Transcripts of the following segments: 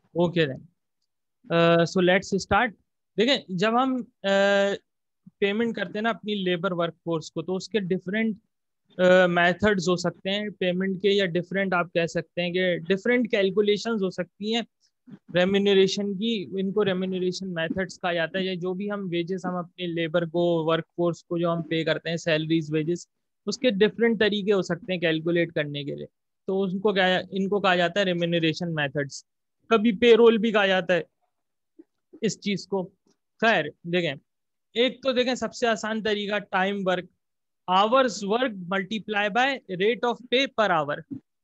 Okay then, so let's start. देखें, जब हम पेमेंट करते हैं ना अपनी लेबर वर्क फोर्स को, तो उसके डिफरेंट मेथड्स हो सकते हैं पेमेंट के, या डिफरेंट आप कह सकते हैं कि डिफरेंट कैलकुलेशंस हो सकती हैं रेम्यूनरेशन की। इनको रेम्यूनरेशन मेथड्स कहा जाता है। या जो भी हम वेजेस हम अपने लेबर को, वर्क फोर्स को जो हम पे करते हैं, सैलरीज, वेजेस, उसके डिफरेंट तरीके हो सकते हैं कैलकुलेट करने के लिए। तो उनको क्या, इनको कहा जाता है रेम्यूनरेशन मेथड्स। कभी पेरोल भी कहा जाता है इस चीज को। खैर देखें, एक तो देखें सबसे आसान तरीका, time work, hours work multiply by rate of pay per hour.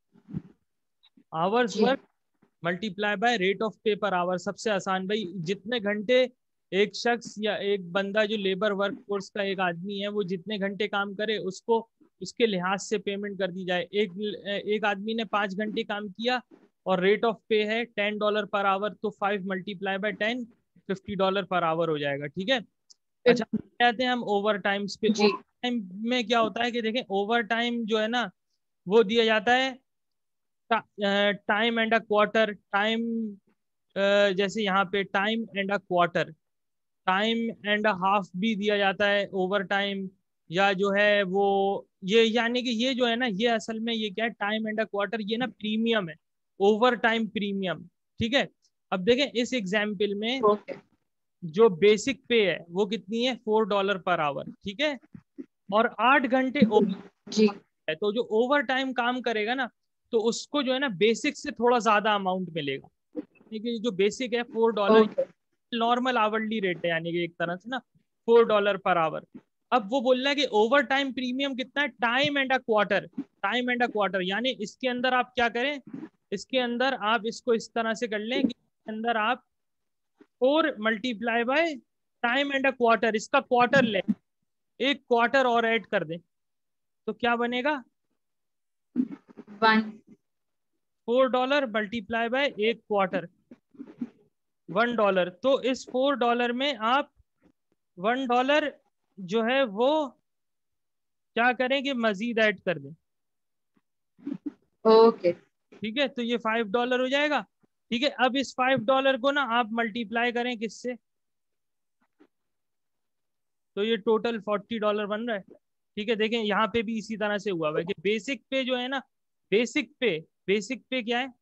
Hours जी। Work multiply by rate of pay per our. सबसे आसान भाई, जितने घंटे एक शख्स या एक बंदा जो लेबर वर्क फोर्स का एक आदमी है, वो जितने घंटे काम करे उसको उसके लिहाज से पेमेंट कर दी जाए। एक आदमी ने 5 घंटे काम किया और रेट ऑफ पे है $10 पर आवर, तो 5 × 10 $50 पर आवर हो जाएगा। ठीक है। अच्छा, कहते हैं हम ओवर टाइम्स पे। जी। ओवर टाइम में क्या होता है कि देखें, ओवर टाइम जो है ना, वो दिया जाता है time and a quarter. Time, जैसे यहाँ पे time and a quarter, time and a half भी दिया जाता है ओवर टाइम। या जो है वो, ये यानी कि ये जो है ना, ये असल में ये क्या है, टाइम एंड अ क्वार्टर, ये ना प्रीमियम है, ओवर टाइम प्रीमियम। ठीक है। अब देखें इस एग्जाम्पल में ओके। जो बेसिक पे है वो कितनी है, $4 पर आवर। ठीक है। और 8 घंटे जी। है, तो जो ओवर टाइम काम करेगा ना, तो उसको जो है ना बेसिक से थोड़ा ज्यादा अमाउंट मिलेगा। ठीक है। जो बेसिक है $4, ओके। नॉर्मल आवरली रेट है, यानी कि एक तरह से ना $4 पर आवर। अब वो बोल रहा है कि ओवर टाइम प्रीमियम कितना है, time and a quarter. Time and a quarter यानी इसके अंदर आप क्या करें, इसके अंदर आप इसको इस तरह से कर लें कि इसके अंदर आप 4 × टाइम एंड अ क्वार्टर, इसका क्वार्टर ले, एक क्वार्टर और ऐड कर दें, तो क्या बनेगा, 1। $4 × एक क्वार्टर, $1। तो इस $4 में आप $1 जो है वो क्या करें कि मजीद ऐड कर दें। ओके। ठीक है। तो ये $5 हो जाएगा। ठीक है। अब इस $5 को ना आप मल्टीप्लाई करें किससे, तो ये टोटल $40 बन रहा है। ठीक है। देखें यहाँ पे भी इसी तरह से हुआ हुआ है कि बेसिक पे जो है ना, बेसिक पे क्या है,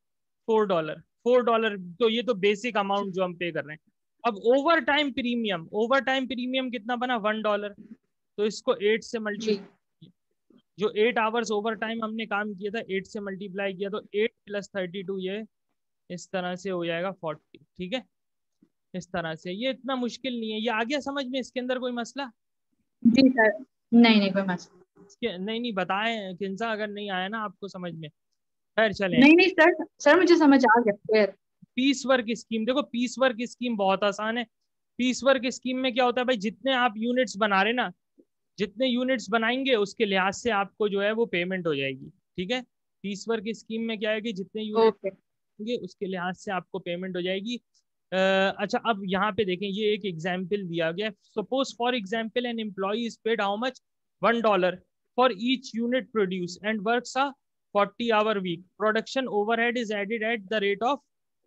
$4। तो ये तो बेसिक अमाउंट जो हम पे कर रहे हैं। अब ओवर टाइम प्रीमियम कितना बना, $1। तो इसको 8 से जी। मल्टीप्लाई, जो 8 आवर्स ओवर टाइम हमने काम किया था, 8 से मल्टीप्लाई किया, तो 8 + 32, ये इस तरह से हो जाएगा 40। ठीक है। इस तरह से, ये इतना मुश्किल नहीं है, ये आ गया समझ में, इसके अंदर कोई मसला? जी सर। नहीं नहीं, कोई मसला। इसके नहीं नहीं बताए किंसा, अगर नहीं आया ना आपको समझ में। खैर चलें। नहीं नहीं सर, सर मुझे समझ आ गया फिर। पीस वर्क स्कीम, देखो पीस वर्क स्कीम बहुत आसान है। पीस वर्क स्कीम में क्या होता है भाई, जितने आप यूनिट्स बना रहे ना, जितने यूनिट्स बनाएंगे उसके लिहाज से आपको जो है वो पेमेंट हो जाएगी। ठीक है। पीस वर्क स्कीम में क्या है कि जितने यूनिट ओके। होंगे उसके लिहाज से आपको पेमेंट हो जाएगी। अच्छा, अब यहाँ पे देखें, ये एक एग्जाम्पल दिया गया है। Suppose for example an employee is paid how much, $1 for each unit produce and works a 40 hour week. Production overhead is added at the rate of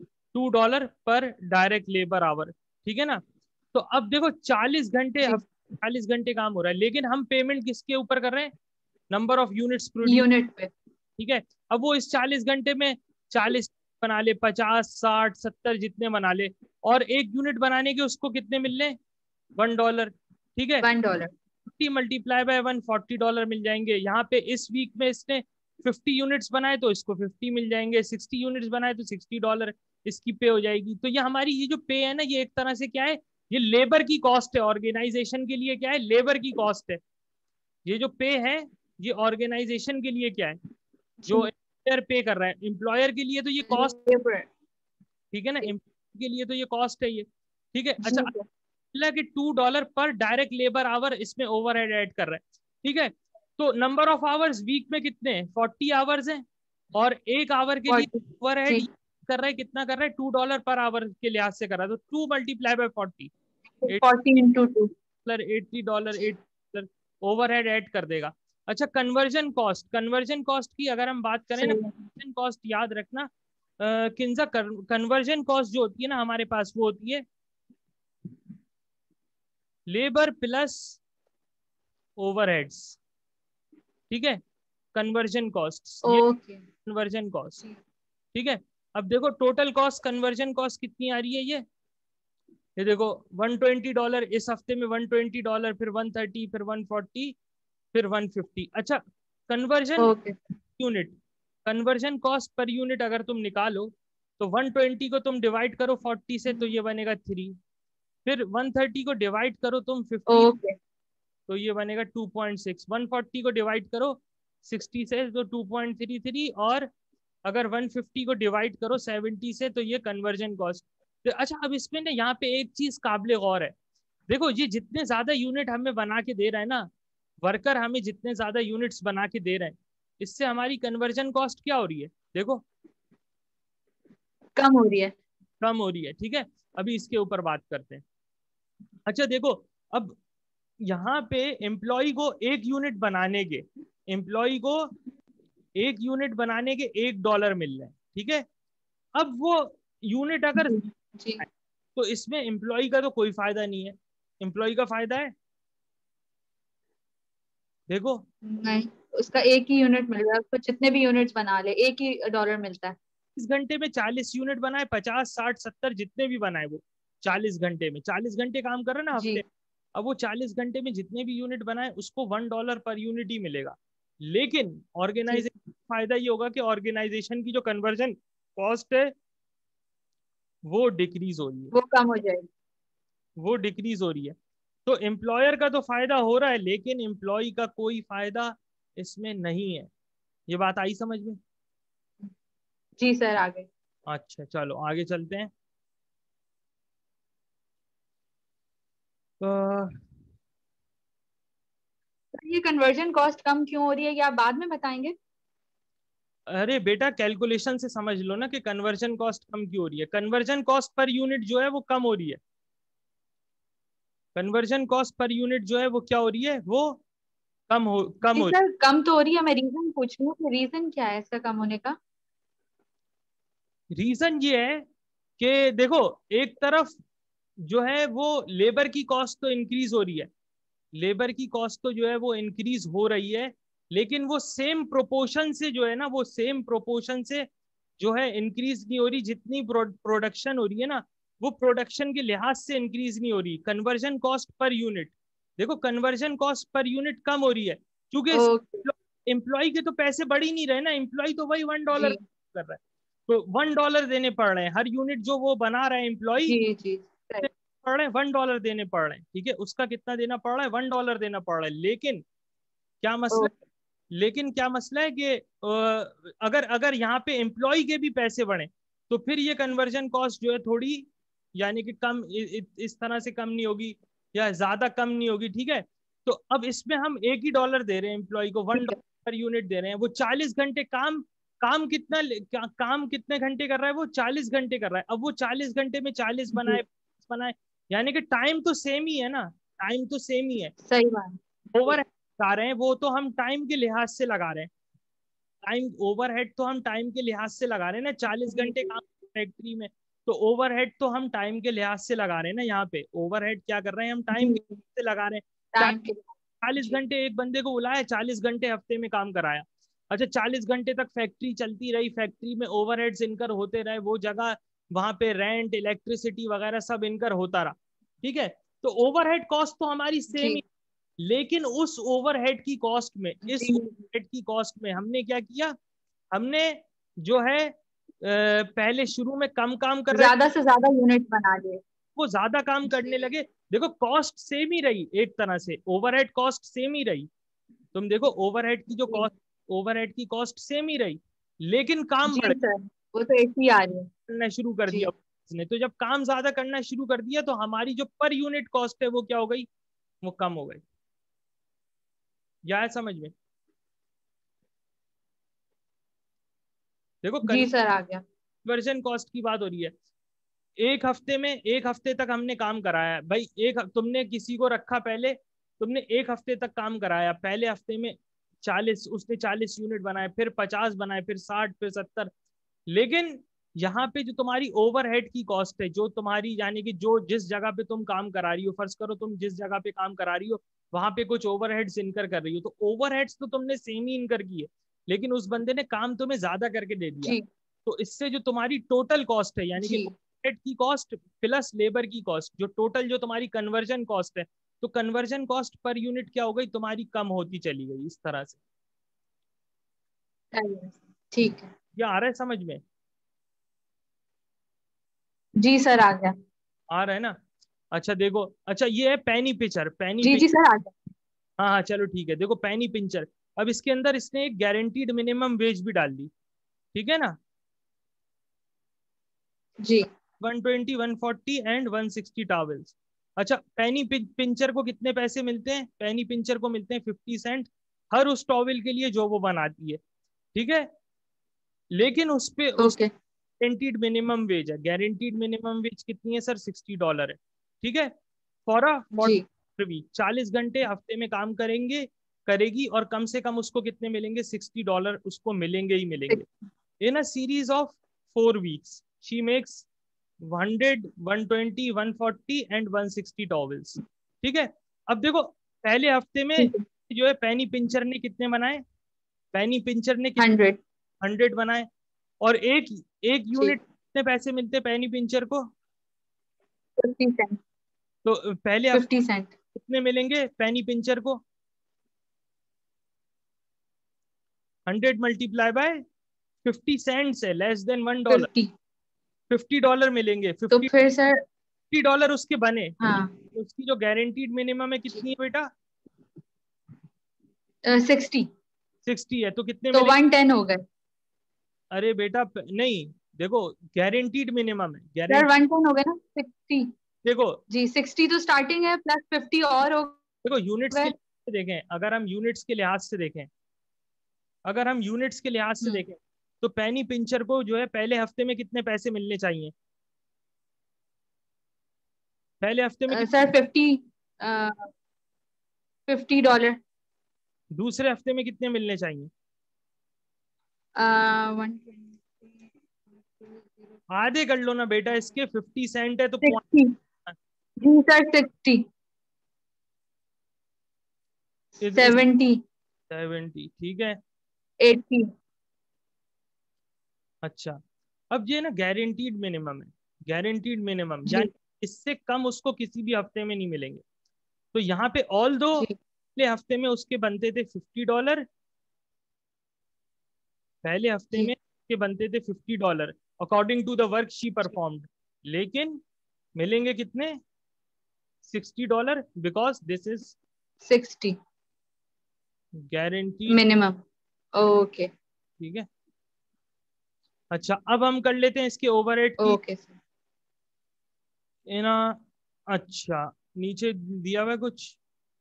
$2 per direct labour our. ठीक है ना। तो अब देखो 40 घंटे, जी। 40 घंटे काम हो रहा है, लेकिन हम पेमेंट किसके ऊपर कर रहे हैं, number of units produce. Unit पे। ठीक है। अब वो इस 40 घंटे में 40 बना ले, 50, 60, 70 जितने बना ले, और एक यूनिट बनाने के उसको कितने मिल रहे, $1। ठीक है। $1। 50 × 1 $40 मिल जाएंगे। यहाँ पे इस वीक में इसने 50 यूनिट्स बनाए तो इसको 50 मिल जाएंगे, 60 यूनिट्स बनाए तो $60 इसकी पे हो जाएगी। तो ये हमारी ये जो पे है ना, ये एक तरह से क्या है, ये लेबर की कॉस्ट है, ऑर्गेनाइजेशन के लिए क्या है, लेबर की कॉस्ट है। ये जो पे है, ये ऑर्गेनाइजेशन के लिए क्या है, जो जी। एम्प्लॉयर पे कर रहा है, एम्प्लॉयर के लिए तो ये कॉस्ट। लेबर। ठीक है ना, एम्प्लॉयर के लिए तो ये कॉस्ट है ये। ठीक है। जी अच्छा, सर। कि $2 पर डायरेक्ट लेबर आवर इसमें ओवरहेड ऐड कर रहा है। ठीक है। तो नंबर ऑफ आवर्स वीक में कितने हैं, 40 आवर्स हैं, और एक आवर के लिए 40। ओवरहेड जी। कर रहा है, कितना कर रहा है, $2 पर आवर के लिहाज से कर रहा है। तो 2 × 40, 40 × 2। $80, $80 ओवरहेड ऐड कर देगा। अच्छा, कन्वर्जन कॉस्ट, कन्वर्जन कॉस्ट की अगर हम बात करें ना, सही है। कन्वर्जन कॉस्ट याद रखना, किंजा कन्वर्जन कॉस्ट जो होती है ना हमारे पास, वो होती है लेबर प्लस ओवरहेड्स। ठीक है, कन्वर्जन कॉस्ट, ये ओके। Conversion cost. जी। ठीक है, अब देखो टोटल कॉस्ट, कन्वर्जन कॉस्ट कितनी आ रही है ये देखो $120 इस हफ्ते में, $120, फिर 130, फिर 140, फिर 150। अच्छा, conversion okay. Unit, conversion cost per unit अगर तुम निकालो तो 120 को तुम डिवाइड करो 40 से तो ये बनेगा 3, फिर 130 को डिवाइड करो तुम 50 ओके। तो ये बनेगा 2.6, 140 को डिवाइड करो 60 से तो 2.33, और अगर 150 को डिवाइड करो 70 से तो ये कन्वर्जन कॉस्ट। तो अच्छा, अब इसमें ना यहाँ पे एक चीज काबिले गौर है। देखो ये जितने ज्यादा यूनिट हमें बना के दे रहा है ना, वर्कर हमें जितने ज्यादा यूनिट्स बना के दे रहे हैं, इससे हमारी कन्वर्जन कॉस्ट क्या हो रही है, देखो कम हो रही है। कम हो रही है। ठीक है, अभी इसके ऊपर बात करते हैं। अच्छा देखो, अब यहाँ पे एम्प्लॉय को एक यूनिट बनाने के, एम्प्लॉय को एक यूनिट बनाने के $1 मिल रहे हैं। ठीक है, अब वो यूनिट अगर, जी। जी। तो इसमें एम्प्लॉय का तो कोई फायदा नहीं है। एम्प्लॉय का फायदा है, देखो नहीं, उसका एक ही यूनिट मिल रहा है, उसको जितने भी यूनिट्स बना ले एक ही डॉलर मिलता है। इस घंटे में 40 यूनिट बनाए, 50, 60, 70 जितने भी बनाए वो 40 घंटे में, 40 घंटे काम कर रहे हैं ना जी। हफ्ते। अब वो 40 घंटे में जितने भी यूनिट बनाए उसको $1 पर यूनिट ही मिलेगा। लेकिन जी। ऑर्गेनाइजेशन फायदा ये होगा कि ऑर्गेनाइजेशन की जो कन्वर्जन कॉस्ट है वो डिक्रीज हो रही है, वो कम हो जाएगी। वो डिक्रीज हो रही है। तो एम्प्लॉयर का तो फायदा हो रहा है, लेकिन एम्प्लॉय का कोई फायदा इसमें नहीं है। ये बात आई समझ में? जी सर, आगे। अच्छा चलो आगे चलते हैं। तो सर, ये कन्वर्जन कॉस्ट कम क्यों हो रही है, ये आप बाद में बताएंगे? अरे बेटा, कैलकुलेशन से समझ लो ना कि कन्वर्जन कॉस्ट कम क्यों हो रही है। कन्वर्जन कॉस्ट पर यूनिट जो है वो कम हो रही है। कन्वर्जन कॉस्ट पर यूनिट जो है वो क्या हो रही है, वो कम जी हो रही सर, कम तो हो रही है, मैं रीजन पूछ रही हूँ कि रीजन क्या है इसका कम होने का? है। रीजन ये है कि देखो, एक तरफ जो है वो लेबर की कॉस्ट तो इंक्रीज हो रही है, लेबर की कॉस्ट तो जो है वो इंक्रीज हो रही है, लेकिन वो सेम प्रोपोर्शन से जो है ना, वो सेम प्रोपोर्शन से जो है इंक्रीज नहीं हो रही। जितनी प्रोडक्शन हो रही है ना, वो प्रोडक्शन के लिहाज से इंक्रीज नहीं हो रही। कन्वर्जन कॉस्ट पर यूनिट, देखो कन्वर्जन कॉस्ट पर यूनिट कम हो रही है क्योंकि ओके। एम्प्लॉय के तो पैसे बढ़ ही नहीं रहे ना, एम्प्लॉय तो वही $1 जी। कर रहा है। तो $1 देने पड़ रहे हैं हर यूनिट जो वो बना रहा है एम्प्लॉय, जी। जी सर। पड़ रहे हैं $1 देने पड़ रहे हैं। ठीक है, उसका कितना देना पड़ रहा है, $1 देना पड़ रहा है। लेकिन क्या मसला, ओके। लेकिन क्या मसला है कि अगर अगर यहाँ पे एम्प्लॉय के भी पैसे बढ़े तो फिर ये कन्वर्जन कॉस्ट जो है थोड़ी, यानी कि कम इस तरह से कम नहीं होगी या ज्यादा कम नहीं होगी। ठीक है, तो अब इसमें हम एक ही डॉलर दे रहे हैं एम्प्लॉय को, वन ठीक है। डॉलर पर यूनिट दे रहे हैं। वो 40 घंटे काम, काम कितना काम कितने घंटे कर रहा है, वो 40 घंटे कर रहा है। अब वो 40 घंटे में 40 जी। बनाए, बनाए, यानी कि टाइम तो सेम ही है ना, टाइम तो सेम ही है। सही बात। ओवर जी। लगा रहे हैं वो तो हम टाइम के लिहाज से लगा रहे हैं, टाइम ओवरहेड तो हम टाइम के लिहाज से लगा रहे हैं ना, 40 घंटे जी। काम फैक्ट्री में, तो ओवरहेड तो हम टाइम के लिहाज से लगा रहे हैं ना। यहाँ पे ओवरहेड क्या कर रहे हैं, हम टाइम जी। के लिहाज से लगा रहे हैं। टाइम के। 40 जी। घंटे एक बंदे को बुलाया, 40 घंटे हफ्ते में काम कराया। अच्छा, 40 घंटे तक फैक्ट्री चलती रही, फैक्ट्री में ओवरहेड्स इनकर होते रहे, वो जगह वहां पे रेंट इलेक्ट्रिसिटी वगैरह सब इनकर होता रहा। ठीक है, तो ओवरहेड कॉस्ट तो हमारी सेम जी। ही, लेकिन उस ओवरहेड की कॉस्ट में, इस जी। ओवरहेड की कॉस्ट में हमने क्या किया, हमने जो है पहले शुरू में कम काम कर रहे थे, ज्यादा से ज्यादा यूनिट बना लिए। वो ज्यादा काम करने जी। लगे। देखो कॉस्ट सेम ही रही, एक तरह से ओवरहेड कॉस्ट सेम ही रही। तुम देखो ओवरहेड की जो जी। कॉस्ट, ओवरहेड की कॉस्ट सेम ही रही, लेकिन काम जी बढ़ सर, वो तो एक ही आ रही है। करना शुरू कर जी। दिया उसने। तो जब काम ज्यादा करना शुरू कर दिया तो हमारी जो पर यूनिट कॉस्ट है वो क्या हो गई, वो कम हो गई। या है समझ में? देखो जी सर, आ गया। कन्वर्जन कॉस्ट की बात हो रही है। एक हफ्ते में, एक हफ्ते तक हमने काम कराया भाई, तुमने किसी को रखा पहले, तुमने एक हफ्ते तक काम कराया, पहले हफ्ते में 40, उसने 40 यूनिट बनाए, फिर 50 बनाए, फिर 60, फिर 70। लेकिन यहाँ पे जो तुम्हारी ओवरहेड की कॉस्ट है, जो तुम्हारी यानी कि जो जिस जगह पे तुम काम करा रही हो, फर्ज करो तुम जिस जगह पे काम करा रही हो वहां पे कुछ ओवरहेड्स इनकर कर रही हो, तो ओवरहेड्स तो तुमने सेम ही इनकर की है, लेकिन उस बंदे ने काम तुम्हें ज्यादा करके दे दिया। जी तो इससे जो तुम्हारी टोटल कॉस्ट है यानी कि जी ओवरहेड की कॉस्ट प्लस लेबर की कॉस्ट, जो टोटल जो तुम्हारी कन्वर्जन कॉस्ट है, तो कन्वर्जन कॉस्ट पर यूनिट क्या हो गई तुम्हारी, कम होती चली गई इस तरह से। ठीक है। ये आ रहा है समझ में? जी सर आ गया। आ रहा है ना? अच्छा देखो, अच्छा ये है पेनी पिचर, पेनी जी पिच। जी सर आ गया। हाँ हाँ चलो ठीक है, देखो पेनी पिंचर। अब इसके अंदर इसने एक गारंटीड मिनिमम वेज भी डाल दी, ठीक है ना? जी 120, 140 एंड 160 टॉवल्स। अच्छा पेनी पिंचर को कितने पैसे मिलते हैं? पेनी पिंचर को मिलते हैं 50 सेंट हर उस टॉवल के लिए जो वो बनाती है, ठीक है? लेकिन उस पे उस ओके। गारंटीड मिनिमम वेज है, गारंटीड मिनिमम वेज कितनी है सर? $60 है, ठीक है? फॉर अ जी 40 वीक, 40 घंटे हफ्ते में काम करेंगे, करेगी, और कम से कम उसको कितने मिलेंगे? $60 उसको मिलेंगे ही मिलेंगे। In a series of 4 weeks she makes 100, 120, 140 and 160 towels, ठीक है? अब देखो पहले हफ्ते में ठीक है। जो है पेनी पिंचर ने कितने बनाए? पेनी पिंचर ने 100। 100 बनाए, और एक एक यूनिट ठीक। कितने पैसे मिलते हैं पेनी पिंचर को? 50 सेंट। तो पहले हफ्ते 50 सेंट। कितने मिलेंगे पेनी पिंचर को? 100 × 50 है, लेस देन $1। 50। $50 मिलेंगे, तो फिफ्टी फिर सर $50 उसके बने। हाँ उसकी जो गारंटीड मिनिमम है जी कितनी है बेटा? 60। 60 है, तो कितने तो मिलेंगे? 110 हो गए। अरे बेटा नहीं, देखो गारंटीड मिनिमम है, सर गारंटी। 110 हो गए ना 60। देखो जी 60 तो स्टार्टिंग है प्लस 50 और हो देखो यूनिट्स के गए। लिहाज से देखें, अगर हम यूनिट्स के लिहाज से देखें, अगर हम यूनिट्स के लिहाज से हम्म। देखें, तो पेनी पिंचर को जो है पहले हफ्ते में कितने पैसे मिलने चाहिए? पहले हफ्ते में कितने? सर 50 $50। दूसरे हफ्ते में कितने मिलने चाहिए? 120। आधे कर लो ना बेटा, इसके 50 सेंट है तो 60। जी सर 60। इस 70। 70, ठीक है। 80। अच्छा अब ये ना गारंटीड मिनिमम है, गारंटीड मिनिमम जी यानी इससे कम उसको किसी भी हफ्ते में नहीं मिलेंगे। तो यहाँ पे ऑल दो जी पहले हफ्ते में उसके बनते थे $50, पहले हफ्ते में जी उसके बनते थे $50 according to the work she performed, लेकिन मिलेंगे कितने? $60 because this is 60 guaranteed, minimum. Okay ठीक है? अच्छा अब हम कर लेते हैं इसके ओवरहेड की ओके सर। ना। अच्छा नीचे दिया हुआ है कुछ,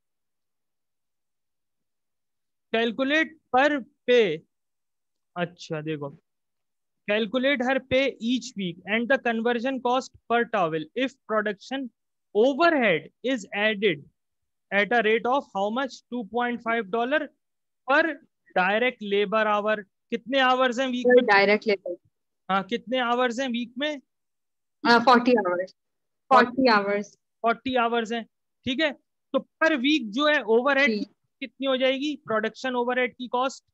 कैलकुलेट पर पे। अच्छा देखो, calculate her pay each week and the conversion cost per towel if production overhead is added at a rate of how much? $2.5 per direct labor hour। कितने आवर्स हैं वीक सर में? डायरेक्ट लेकर हाँ कितने आवर्स हैं week में? 40 hours. 40 hours. 40 hours हैं, ठीक है? तो पर वीक जो है ओवरहेड की जी कितनी हो जाएगी? प्रोडक्शन ओवरहेड की कॉस्ट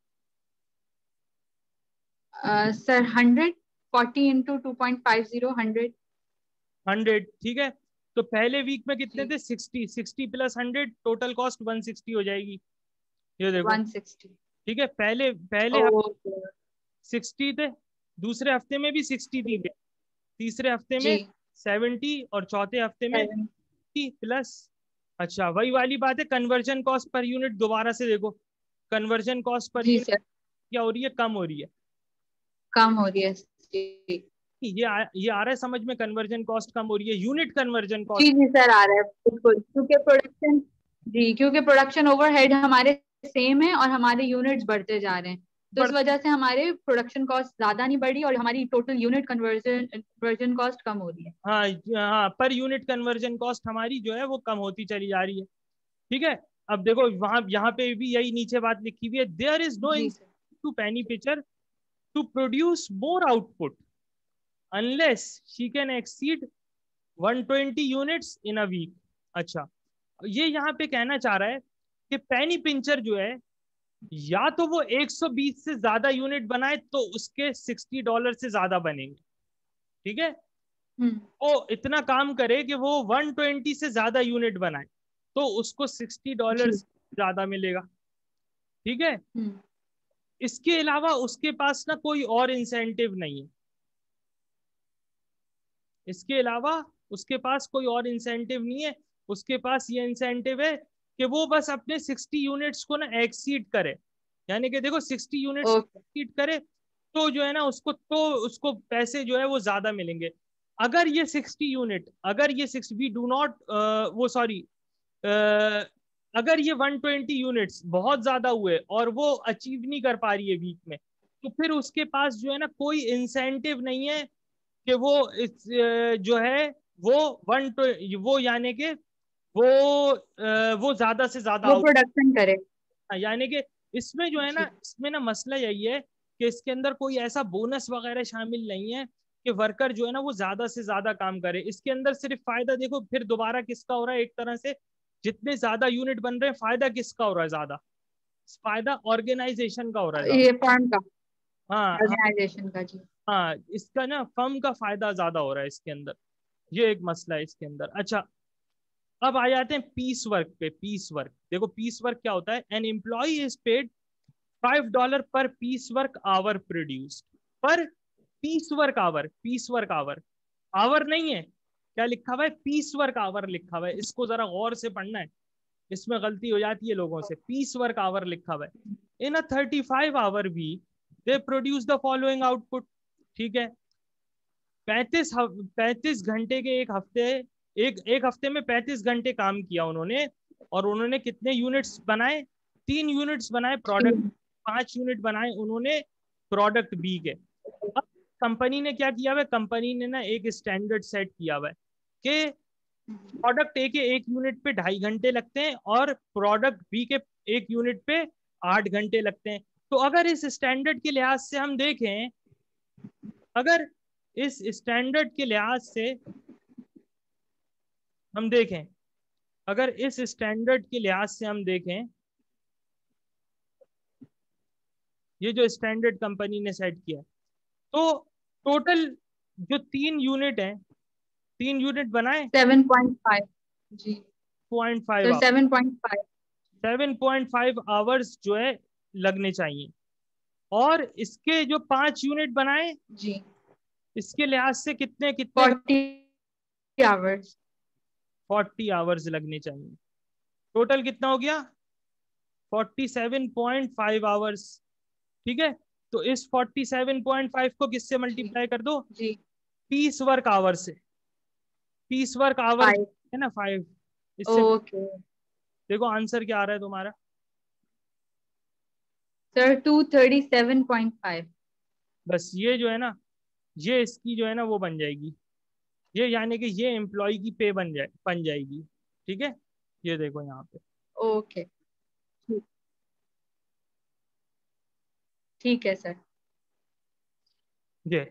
सर 100। 40 × 2.50 100। 100, ठीक है? तो पहले वीक में कितने जी थे? 60, 60 प्लस 100, टोटल कॉस्ट 160 हो जाएगी। ये देखो, 160। ठीक है? पहले पहले ओके 60 थे, दूसरे हफ्ते में भी 60 थी, तीसरे हफ्ते जी में 70, और चौथे हफ्ते में 7। प्लस। अच्छा वही वाली बात है, कन्वर्जन कॉस्ट पर यूनिट दोबारा से देखो, कन्वर्जन कॉस्ट पर जी यूनिट सर क्या हो रही है? कम हो रही है। कम हो रही है। जी ये आ रहा है समझ में? कन्वर्जन कॉस्ट कम हो रही है, यूनिट कन्वर्जन जी कॉस्ट। जी सर आ रहा है बिल्कुल क्योंकि प्रोडक्शन। जी क्योंकि प्रोडक्शन ओवरहेड हमारे सेम है और हमारे यूनिट्स बढ़ते जा रहे हैं। तो इस वजह से हमारे प्रोडक्शन कॉस्ट ज्यादा नहीं बढ़ी और हमारी टोटल यूनिट कन्वर्जन कॉस्ट कम हो रही है। हाँ हाँ, पर यूनिट कन्वर्जन कॉस्ट हमारी जो है वो कम होती चली जा रही है, ठीक है? अब देखो वहां यहाँ पे भी यही नीचे बात लिखी हुई है, देयर इज नो जी incentive sir. To penny picture to produce more output unless she can exceed 120 units in a week. अच्छा, ये यहाँ पे कहना चाह रहा है कि पेनी पिंचर जो है या तो वो 120 से ज्यादा यूनिट बनाए तो उसके $60 से ज्यादा बनेंगे, ठीक है। वो इतना काम करे कि वो 120 से ज्यादा यूनिट बनाए तो उसको $60 जी। ज्यादा मिलेगा, ठीक है। हम्म। इसके अलावा उसके पास ना कोई और इंसेंटिव नहीं है, इसके अलावा उसके पास कोई और इंसेंटिव नहीं है। उसके पास ये इंसेंटिव है कि वो बस अपने 60 यूनिट्स को ना एक्सीड करे, यानी कि देखो 60 यूनिट्स ओके। एक्सीड करे तो जो है ना उसको पैसे जो है वो ज्यादा मिलेंगे। अगर ये 60 यूनिट, अगर ये 6 वी डू नॉट वो सॉरी अगर ये 120 यूनिट्स बहुत ज्यादा हुए और वो अचीव नहीं कर पा रही है वीक में, तो फिर उसके पास जो है ना कोई इंसेंटिव नहीं है कि वो जो है वो वो यानी कि वो ज्यादा से ज्यादा वो प्रोडक्शन करे। यानी कि इसमें जो है ना, जी। इसमें ना मसला यही है कि इसके अंदर कोई ऐसा बोनस वगैरह शामिल नहीं है कि वर्कर जो है ना वो ज्यादा से ज्यादा काम करे। इसके अंदर सिर्फ फायदा देखो फिर दोबारा किसका हो रहा है, एक तरह से जितने ज्यादा यूनिट बन रहे हैं फायदा किसका हो रहा है ज्यादा, फायदा ऑर्गेनाइजेशन का हो रहा है ज्यादा। ये फर्म का, हाँ हाँ। ऑर्गेनाइजेशन का। जी। हाँ, इसका ना फर्म का फायदा ज्यादा हो रहा है इसके अंदर, ये एक मसला है इसके अंदर। अच्छा, अब आ जाते हैं पीस वर्क पे। पीस वर्क देखो, पीस वर्क क्या होता है। An employee is paid $5 per piece work hour produced, per piece work hour, piece work hour, hour नहीं है, क्या लिखा हुआ है, पीस वर्क आवर लिखा हुआ है। इसको जरा गौर से पढ़ना है, इसमें गलती हो जाती है लोगों से। पीस वर्क आवर लिखा हुआ है। In a 35 hour week they produce the following output, ठीक है। 35 घंटे के एक हफ्ते, एक हफ्ते में 35 घंटे काम किया उन्होंने, और उन्होंने कितने यूनिट्स बनाए, 3 यूनिट्स बनाए प्रोडक्ट, 5 यूनिट बनाए उन्होंने प्रोडक्ट बी के। अब कंपनी ने क्या किया हुआ है, कंपनी ने ना एक स्टैंडर्ड सेट किया हुआ है कि प्रोडक्ट ए के एक यूनिट पे 2.5 घंटे लगते हैं और प्रोडक्ट बी के एक यूनिट पे 8 घंटे लगते हैं। तो अगर इस स्टैंडर्ड के लिहाज से हम देखें, अगर इस स्टैंडर्ड के लिहाज से हम देखें, अगर इस स्टैंडर्ड के लिहाज से हम देखें, ये जो स्टैंडर्ड कंपनी ने सेट किया, तो टोटल जो 3 यूनिट है, 3 यूनिट बनाए 7.5। जी। 0.5 तो आवर, 7.5। 7.5 आवर्स जो है लगने चाहिए। और इसके जो 5 यूनिट बनाए, जी। इसके लिहाज से कितने कितने 40 आवर्स। 40 आवर्स लगने चाहिए। टोटल कितना हो गया, 47.5 आवर्स, ठीक है। तो इस 47.5 को किससे जी। मल्टीप्लाई कर दो, जी। पीस वर्क आवर से। Piece work hour 5। है ना 5, इससे ओके देखो आंसर क्या आ रहा है तुम्हारा। सर, 237.5। बस ये जो है ना, ये इसकी जो है ना वो बन जाएगी, ये यानी कि ये एम्प्लॉय की पे बन जाएगी, ठीक है। ये देखो यहाँ पे, ओके। ठीक। ठीक है सर। ये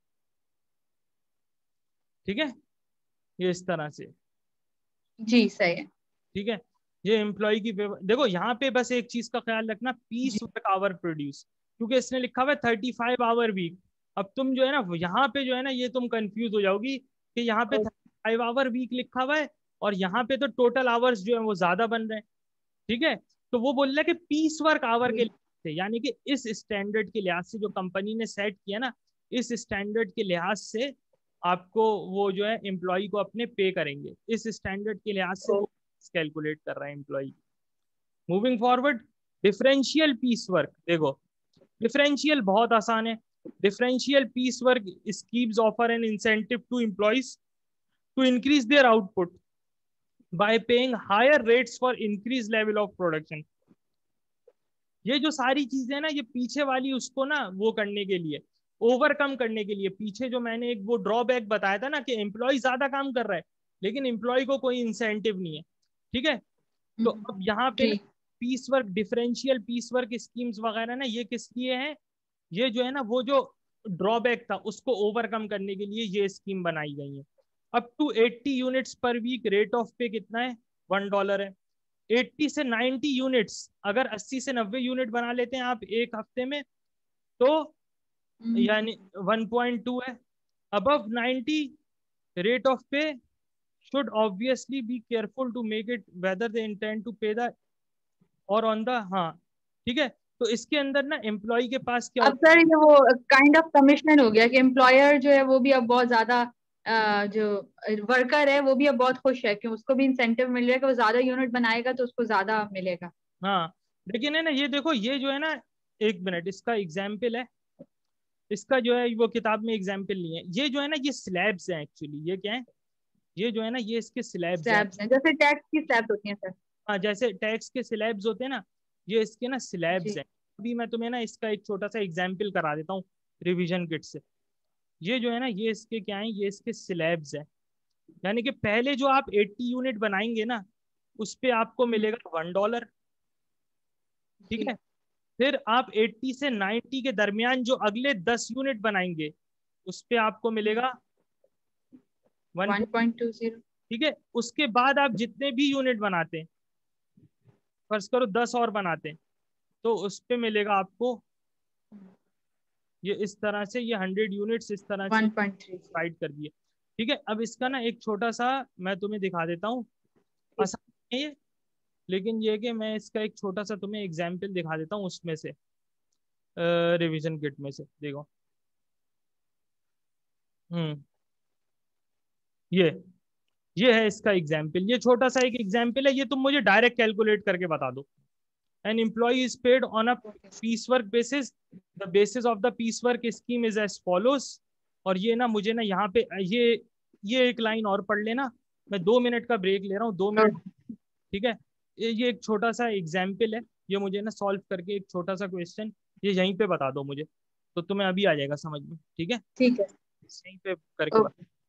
ठीक है, ये इस तरह से, जी सही है। ठीक है। ये एम्प्लॉय की पे, देखो यहाँ पे बस एक चीज का ख्याल रखना, जी। पीस वर्क आवर प्रोड्यूस, क्योंकि इसने लिखा हुआ है 35 आवर वीक। अब तुम जो है ना यहाँ पे जो है ना ये तुम कंफ्यूज हो जाओगी कि यहाँ पे 35 आवर वीक लिखा हुआ है और यहाँ पे तो टोटल आवर्स जो है वो ज्यादा बन रहे हैं, ठीक है। तो वो बोल रहा है कि पीस वर्क आवर के जी। लिहाज से, यानी कि इस स्टैंडर्ड के लिहाज से जो कंपनी ने सेट किया ना, इस स्टैंडर्ड के लिहाज से आपको वो जो है एम्प्लॉय को अपने पे करेंगे, इस स्टैंडर्ड के लिहाज से वो कैलकुलेट कर रहा है employee. Moving forward, differential piece work देखो, डिफरेंशियल बहुत आसान है। Differential piece work schemes offer an incentive to employees to increase their output by paying higher rates for increase level of production. ये जो सारी चीजें ना, ये पीछे वाली उसको ना वो करने के लिए, ओवरकम करने के लिए, पीछे जो मैंने एक वो ड्रॉबैक बताया था ना कि एम्प्लॉय ज्यादा काम कर रहा है लेकिन एम्प्लॉय को कोई इंसेंटिव नहीं है, ठीक है। तो अब यहाँ पे ना जी। Piece work, differential piece work schemes वगैरह ना ये किस लिए हैं, ये जो है ना वो जो ड्रॉबैक था उसको ओवरकम करने के लिए ये स्कीम बनाई गई है। Up to 80 units per week rate of pay कितना है, $1 है। 80 से 90 यूनिट्स, अगर 80 से 90 यूनिट बना लेते हैं आप एक हफ्ते में, तो यानी 1.2 है। Above 90 rate of pay should obviously be careful to make it whether they intend to pay the और ऑन द, हाँ ठीक है। तो इसके अंदर ना एम्प्लॉय के पास क्या अब होता सर ये वो काइंड ऑफ कमिश्नर हो गया कि एम्प्लॉयर जो है वो भी अब बहुत ज्यादा जो वर्कर है वो भी अब बहुत खुश है कि उसको भी इंसेंटिव मिल रहा है कि वो ज्यादा यूनिट बनाएगा तो उसको ज्यादा मिलेगा। है। हाँ लेकिन है ना, ये देखो ये जो है ना, एक मिनट, इसका एग्जाम्पल है, इसका जो है वो किताब में एग्जाम्पल नहीं है, ये जो है ना ये स्लैब्स हैं एक्चुअली, ये क्या है, ये जो है ना ये इसके स्लैब्स हैं। स्लैब्स हैं जैसे टैक्स की स्लैब्स होती हैं सर। हाँ जैसे टैक्स के स्लैब्स होते हैं ना, ये इसके ना स्लैब्स जी। हैं। अभी मैं तुम्हें ना इसका एक छोटा सा एग्जाम्पल करा देता हूँ रिवीजन किट से। ये जो है ना ये इसके क्या है, ये इसके स्लैब्स है। यानी कि पहले जो आप 80 यूनिट बनाएंगे ना, उस पे आपको मिलेगा $1। ठीक जी। है। फिर आप 80 से 90 के दरमियान जो अगले 10 यूनिट बनाएंगे, उस पे आपको मिलेगा 1। 1.20। ठीक है। उसके बाद आप जितने भी यूनिट बनाते हैं, फर्ज करो 10 और बनाते हैं, तो उस पे मिलेगा आपको ये इस तरह से, ये 100 यूनिट्स इस तरह से 1.30। डिवाइड कर दिए। ठीक है। अब इसका ना एक छोटा सा मैं तुम्हें दिखा देता हूँ, आसान है ये, लेकिन ये है कि मैं इसका एक छोटा सा तुम्हें एग्जाम्पल दिखा देता हूँ उसमें से, रिवीजन किट में से देखो। हम्म ये ये है इसका एग्जाम्पल, ये छोटा सा एक एग्जाम्पल है, ये तुम मुझे डायरेक्ट कैलकुलेट करके बता दो। An employee is paid on a piece work basis, the basis of the piece work scheme is as follows. और ये ना मुझे ना यहाँ पे ये एक लाइन और पढ़ लेना, मैं 2 मिनट का ब्रेक ले रहा हूँ, 2 मिनट। ठीक है। ये एक छोटा सा एग्जाम्पल है, ये मुझे ना सॉल्व करके एक छोटा सा क्वेश्चन ये यहीं पे बता दो मुझे, तो तुम्हें अभी आ जाएगा समझ में। ठीक है, ठीक है। यहीं पे करके ओके। बता।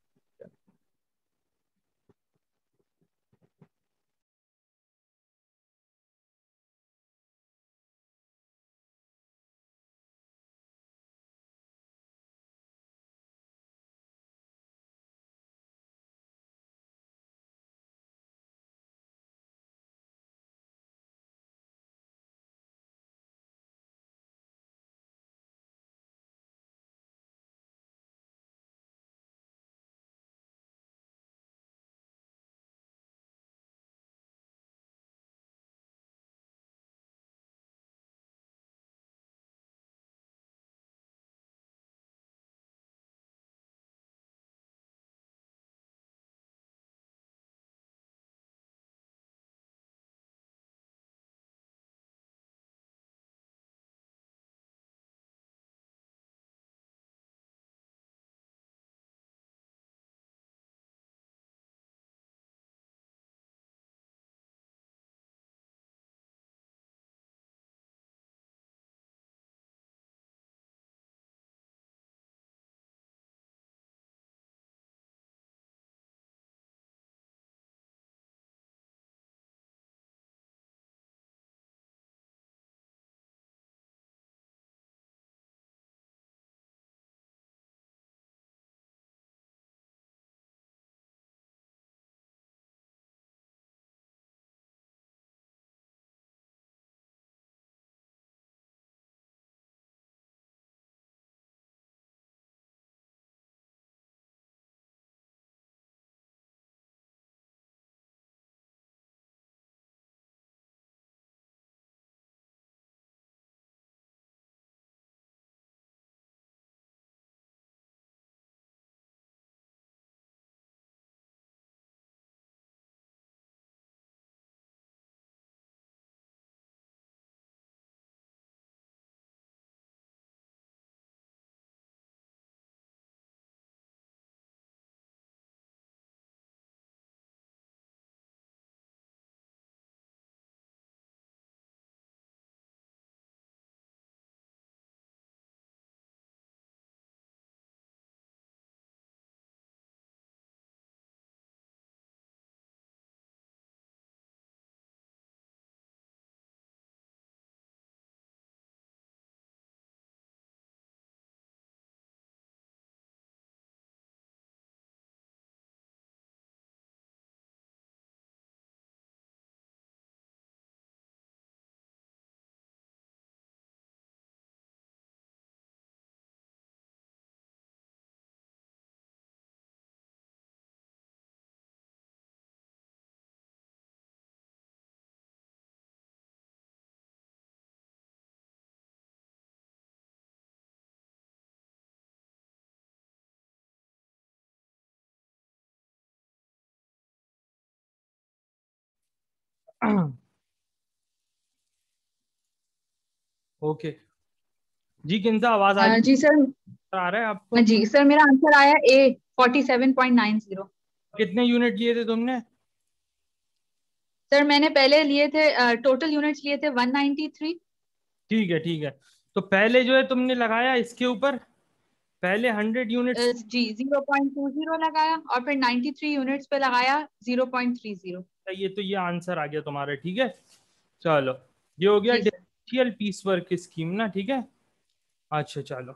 ओके जी, किंतु आवाज आ रही जी सर। आ रहा है आपको? जी सर, मेरा आंसर आया ए 47.90। कितने यूनिट लिए थे तुमने? सर मैंने पहले लिए थे, टोटल यूनिट्स लिए थे 193। ठीक है ठीक है। तो पहले जो है तुमने लगाया इसके ऊपर, पहले 100 यूनिट्स। जी 0.20 लगाया और फिर 93 यूनिट्स पे लगाया 0.30। ये तो ये आंसर आ गया तुम्हारा, ठीक है। चलो, ये हो गया जी सर। डिफरेंशियल पीस वर्क स्कीम ना, ठीक है। अच्छा चलो।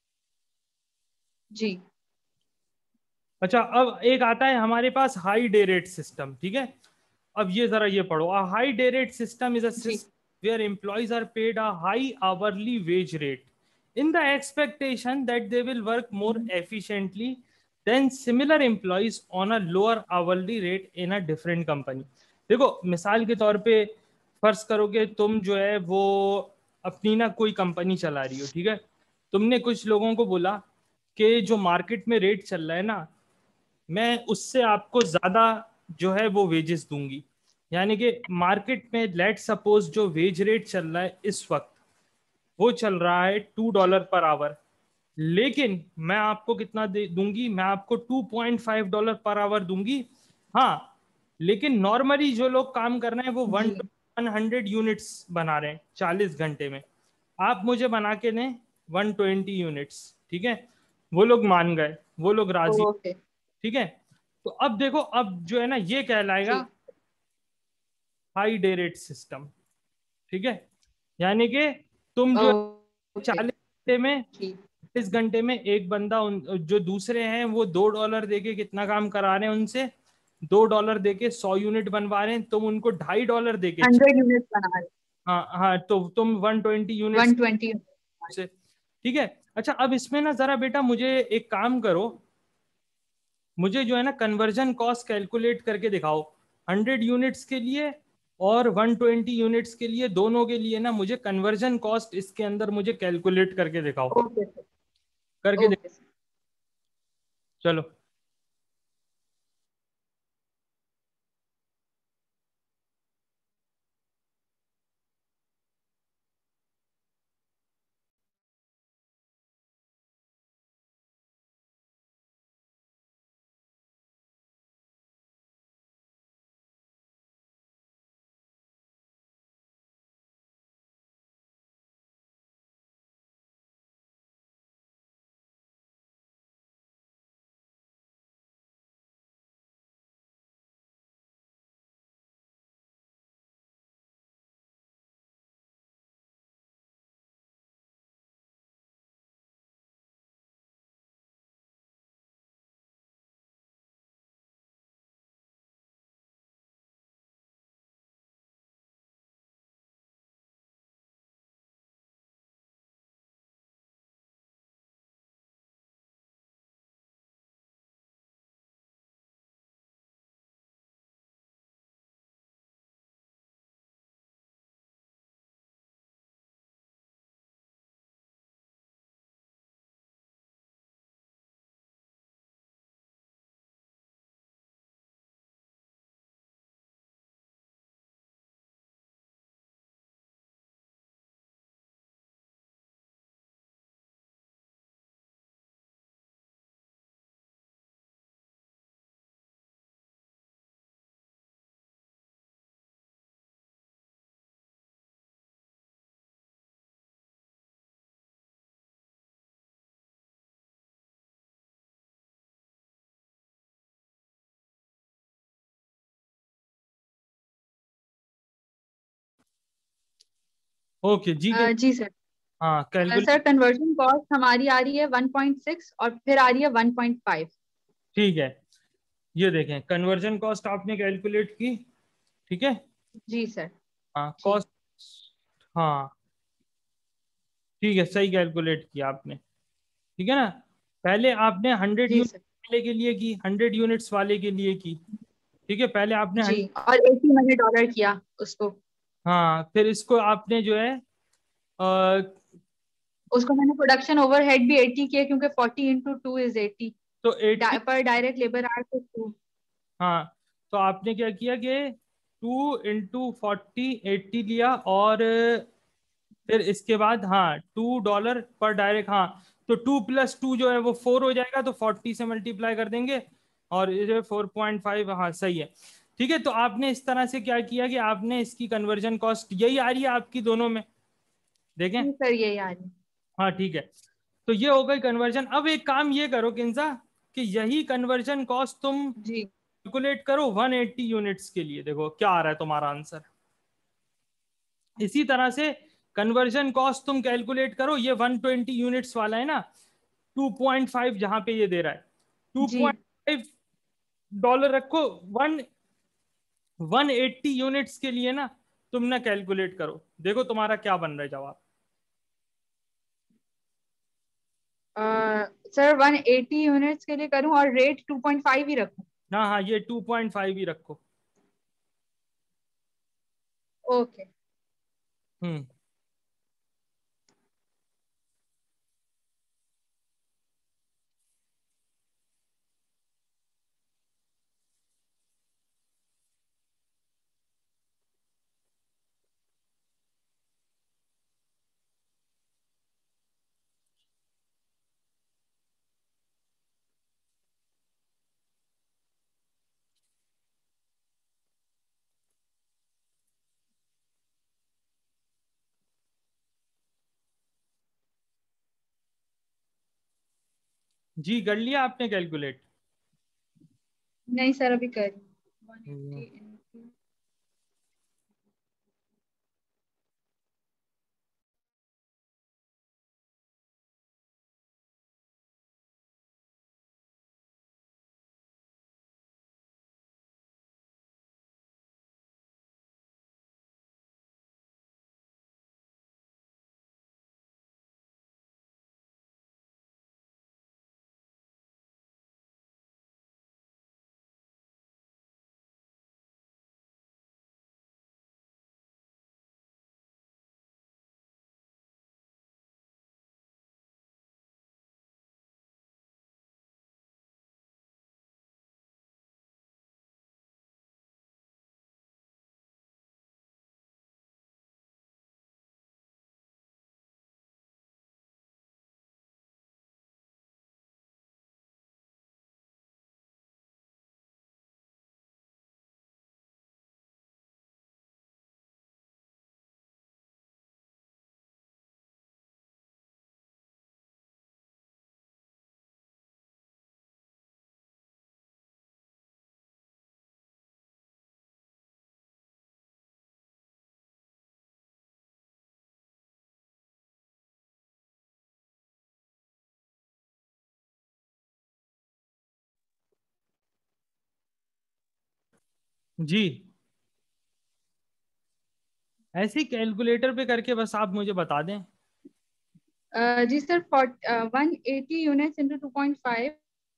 जी अच्छा, अब एक आता है हमारे पास हाई डे रेट सिस्टम, ठीक है। अब ये जरा ये पढ़ो, a high day rate system is a जी system where employees are paid a high hourly wage rate in the expectation that they will work more efficiently than similar employees on a lower hourly rate in a different company। देखो मिसाल के तौर पे फर्ज करो कि तुम जो है वो अपनी ना कोई कंपनी चला रही हो, ठीक है। तुमने कुछ लोगों को बोला कि जो मार्केट में रेट चल रहा है ना, मैं उससे आपको ज्यादा जो है वो वेजेस दूंगी। यानी कि मार्केट में लेट सपोज जो वेज रेट चल रहा है इस वक्त, वो चल रहा है $2 पर आवर। लेकिन मैं आपको कितना दे दूंगी, मैं आपको $2.5 पर आवर दूंगी। हाँ, लेकिन नॉर्मली जो लोग काम कर रहे हैं वो जी। 100 यूनिट्स बना रहे हैं 40 घंटे में, आप मुझे बना के दें 120 यूनिट्स, ठीक है। वो लोग मान गए, वो लोग राजी, ओके। ठीक है। तो अब देखो, अब जो है ना ये कहलाएगा जी। हाई डे रेट सिस्टम, ठीक है। यानी कि तुम जो ओके। 40 घंटे में, जी। 40 घंटे में एक बंदा जो दूसरे हैं वो $2 देके कितना काम करा रहे हैं उनसे, $2 देके 100 यूनिट बनवा रहे हैं, तुम उनको $2.5 देके 100 यूनिट्स बना रहे। हाँ हाँ, तो तुम 120 यूनिट्स 120। से, ठीक है। अच्छा, अब इसमें ना जरा बेटा मुझे एक काम करो, मुझे जो है ना कन्वर्जन कॉस्ट कैलकुलेट करके दिखाओ 100 यूनिट्स के लिए और 120 यूनिट्स के लिए, दोनों के लिए ना मुझे कन्वर्जन कॉस्ट इसके अंदर मुझे कैलकुलेट करके दिखाओ, ओके सर। करके ओके सर। चलो। ओके जी के, जी सर। हाँ कैलकुलेट, सर कन्वर्जन कॉस्ट हमारी आ रही है 1.6 और फिर आ रही है 1.5। ठीक है। ये देखें कन्वर्जन कॉस्ट आपने कैलकुलेट की, ठीक है। जी सर। हाँ जी। कॉस्ट, हाँ ठीक है, सही कैलकुलेट किया आपने, ठीक है ना। पहले आपने हंड्रेड जी यूनिट सर। वाले के लिए की, 100 यूनिट्स वाले के लिए की, ठीक है। पहले आपने जी, और 80 मैंने डॉलर किया उसको। हाँ फिर इसको आपने जो है अ, उसको मैंने प्रोडक्शन ओवरहेड भी 80 किया क्योंकि 40 × 2 इज 80। तो 80, पर डायरेक्ट लेबर आवर्स इज 2। हाँ तो आपने क्या किया कि 2 इंटू 40 80 लिया, और फिर इसके बाद हाँ $2 पर डायरेक्ट, हाँ तो 2 + 2 जो है वो 4 हो जाएगा, तो 40 से मल्टीप्लाई कर देंगे, और ये जो 4.5, हाँ सही है। ठीक है, तो आपने इस तरह से क्या किया कि आपने इसकी कन्वर्जन कॉस्ट यही आ रही है आपकी दोनों में, देखें। जी सर ये याद है। हाँ ठीक है, तो ये हो गई कन्वर्जन। अब एक काम ये करो किंजा, कि यही कन्वर्जन कॉस्ट तुम जी कैलकुलेट करो 180 यूनिट्स के लिए, देखो क्या आ रहा है तुम्हारा आंसर। इसी तरह से कन्वर्जन कॉस्ट तुम कैलकुलेट करो, ये 120 यूनिट्स वाला है ना, 2.5 जहां पे ये दे रहा है, टू जी पॉइंट फाइव डॉलर रखो, वन 180 यूनिट्स के लिए ना, तुम ना कैलकुलेट करो, देखो तुम्हारा क्या बन रहा है जवाब। सर 180 यूनिट्स के लिए करूं और रेट 2.5 ही रखूं? हाँ हाँ, ये 2.5 ही रखो। ओके। हम्म। जी कर लिया आपने कैलकुलेट? नहीं सर अभी कर रही हूँ। हम्म। 180 into जी, ऐसे ही कैलकुलेटर पे करके बस आप मुझे बता दें। जी सर 180 यूनिट्स इंटू 2.5,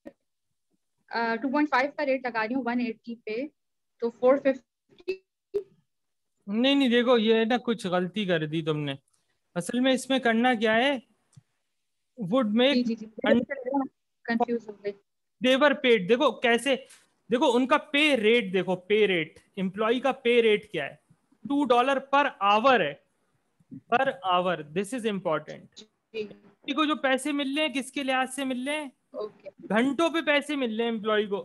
2.5 का रेट लगा रही हूँ 180 पे, तो 450। नहीं नहीं, देखो ये ना कुछ गलती कर दी तुमने। असल में इसमें करना क्या है, वुड जी मेक जी जी कंफ्यूज हो गई। देवर पेड, देखो कैसे, देखो उनका पे रेट, देखो पे रेट, एम्प्लॉय का पे रेट क्या है, $2 पर आवर है, per hour, this is important. जी को जो पैसे मिल रहे हैं किसके लिहाज से मिल रहे हैं, ओके। घंटों पे पैसे मिल रहे हैं एम्प्लॉय को,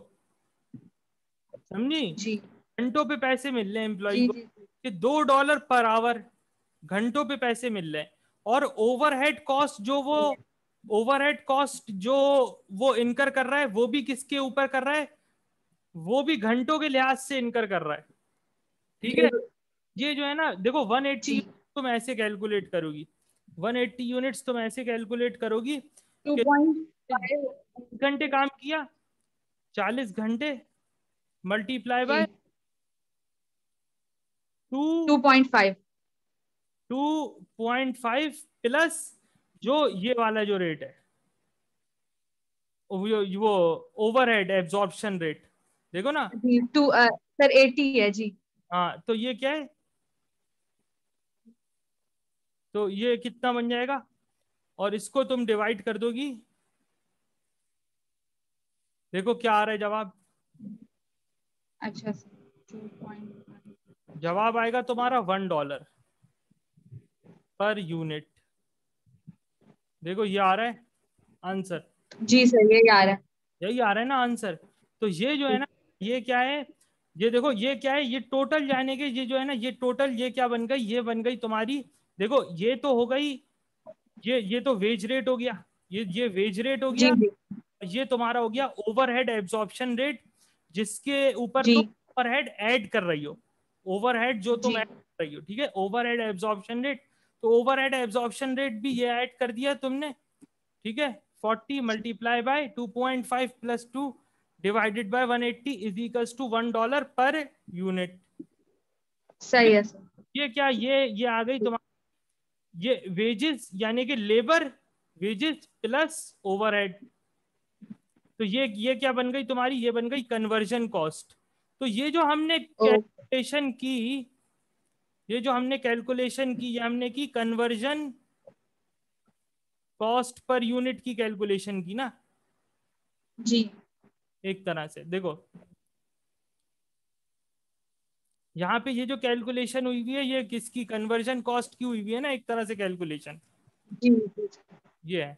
समझी, जी घंटों पे पैसे मिल रहे हैं एम्प्लॉय जी को, जी कि $2 पर आवर, घंटों पे पैसे मिल रहे हैं। और ओवरहेड कॉस्ट जो वो, जी ओवरहेड कॉस्ट जो वो इनकर कर रहा है, वो भी किसके ऊपर कर रहा है, वो भी घंटों के लिहाज से इनकर कर रहा है। ठीक है, ये जो है ना, देखो 180 जी तुम ऐसे कैलकुलेट करोगी, 180 यूनिट्स तुम ऐसे कैलकुलेट करोगी कि 2.5। घंटे काम किया, 40 घंटे मल्टीप्लाई जी बाय टू, 2.5। 2.5 प्लस जो ये वाला जो रेट है, वो ओवरहेड एब्जॉर्प्शन रेट, देखो ना। जी सर 80 है जी। हाँ तो ये क्या है, तो ये कितना बन जाएगा, और इसको तुम डिवाइड कर दोगी, देखो क्या आ रहा है जवाब। अच्छा सर 2.5 जवाब आएगा तुम्हारा $1 पर यूनिट। देखो ये आ रहा है आंसर, जी सर, यही आ रहा है। यही आ रहा है ना आंसर। तो ये जो है ना, ये क्या है, ये देखो ये क्या है, ये टोटल यानी कि ये जो है ना, ये टोटल ये क्या बन गई, ये बन गई तुम्हारी, देखो ये तो हो गई, ये तो वेज रेट हो गया, ये वेज रेट हो जी गया। जी ये तुम्हारा हो गया ओवरहेड एब्जॉर्प्शन रेट, जिसके ऊपर जी तुम ओवरहेड ऐड कर रही हो, ओवरहेड जो तुम जी। ऐड कर रही हो, ठीक है, ओवरहेड एब्जॉर्प्शन रेट। तो ओवरहेड एब्जॉर्प्शन रेट भी ये ऐड कर दिया तुमने, ठीक है। 40 multiply by 2.5 plus 2 divided by 180 is equals to $1 per unit. सही है सर। ये क्या, ये आ गई तुम्हारी, ये वेजेस यानी कि लेबर वेजेस प्लस ओवरहेड। तो ये क्या बन गई तुम्हारी, ये बन गई कन्वर्जन कॉस्ट। तो ये जो हमने ओ, कैलकुलेशन की, ये जो हमने कैलकुलेशन की, ये हमने की कन्वर्जन कॉस्ट पर यूनिट की कैलकुलेशन की ना, जी। एक तरह से देखो यहाँ पे ये जो कैलकुलेशन हुई हुई है, ये किसकी, कन्वर्जन कॉस्ट की हुई हुई है ना, एक तरह से कैलकुलेशन जी जी। ये है।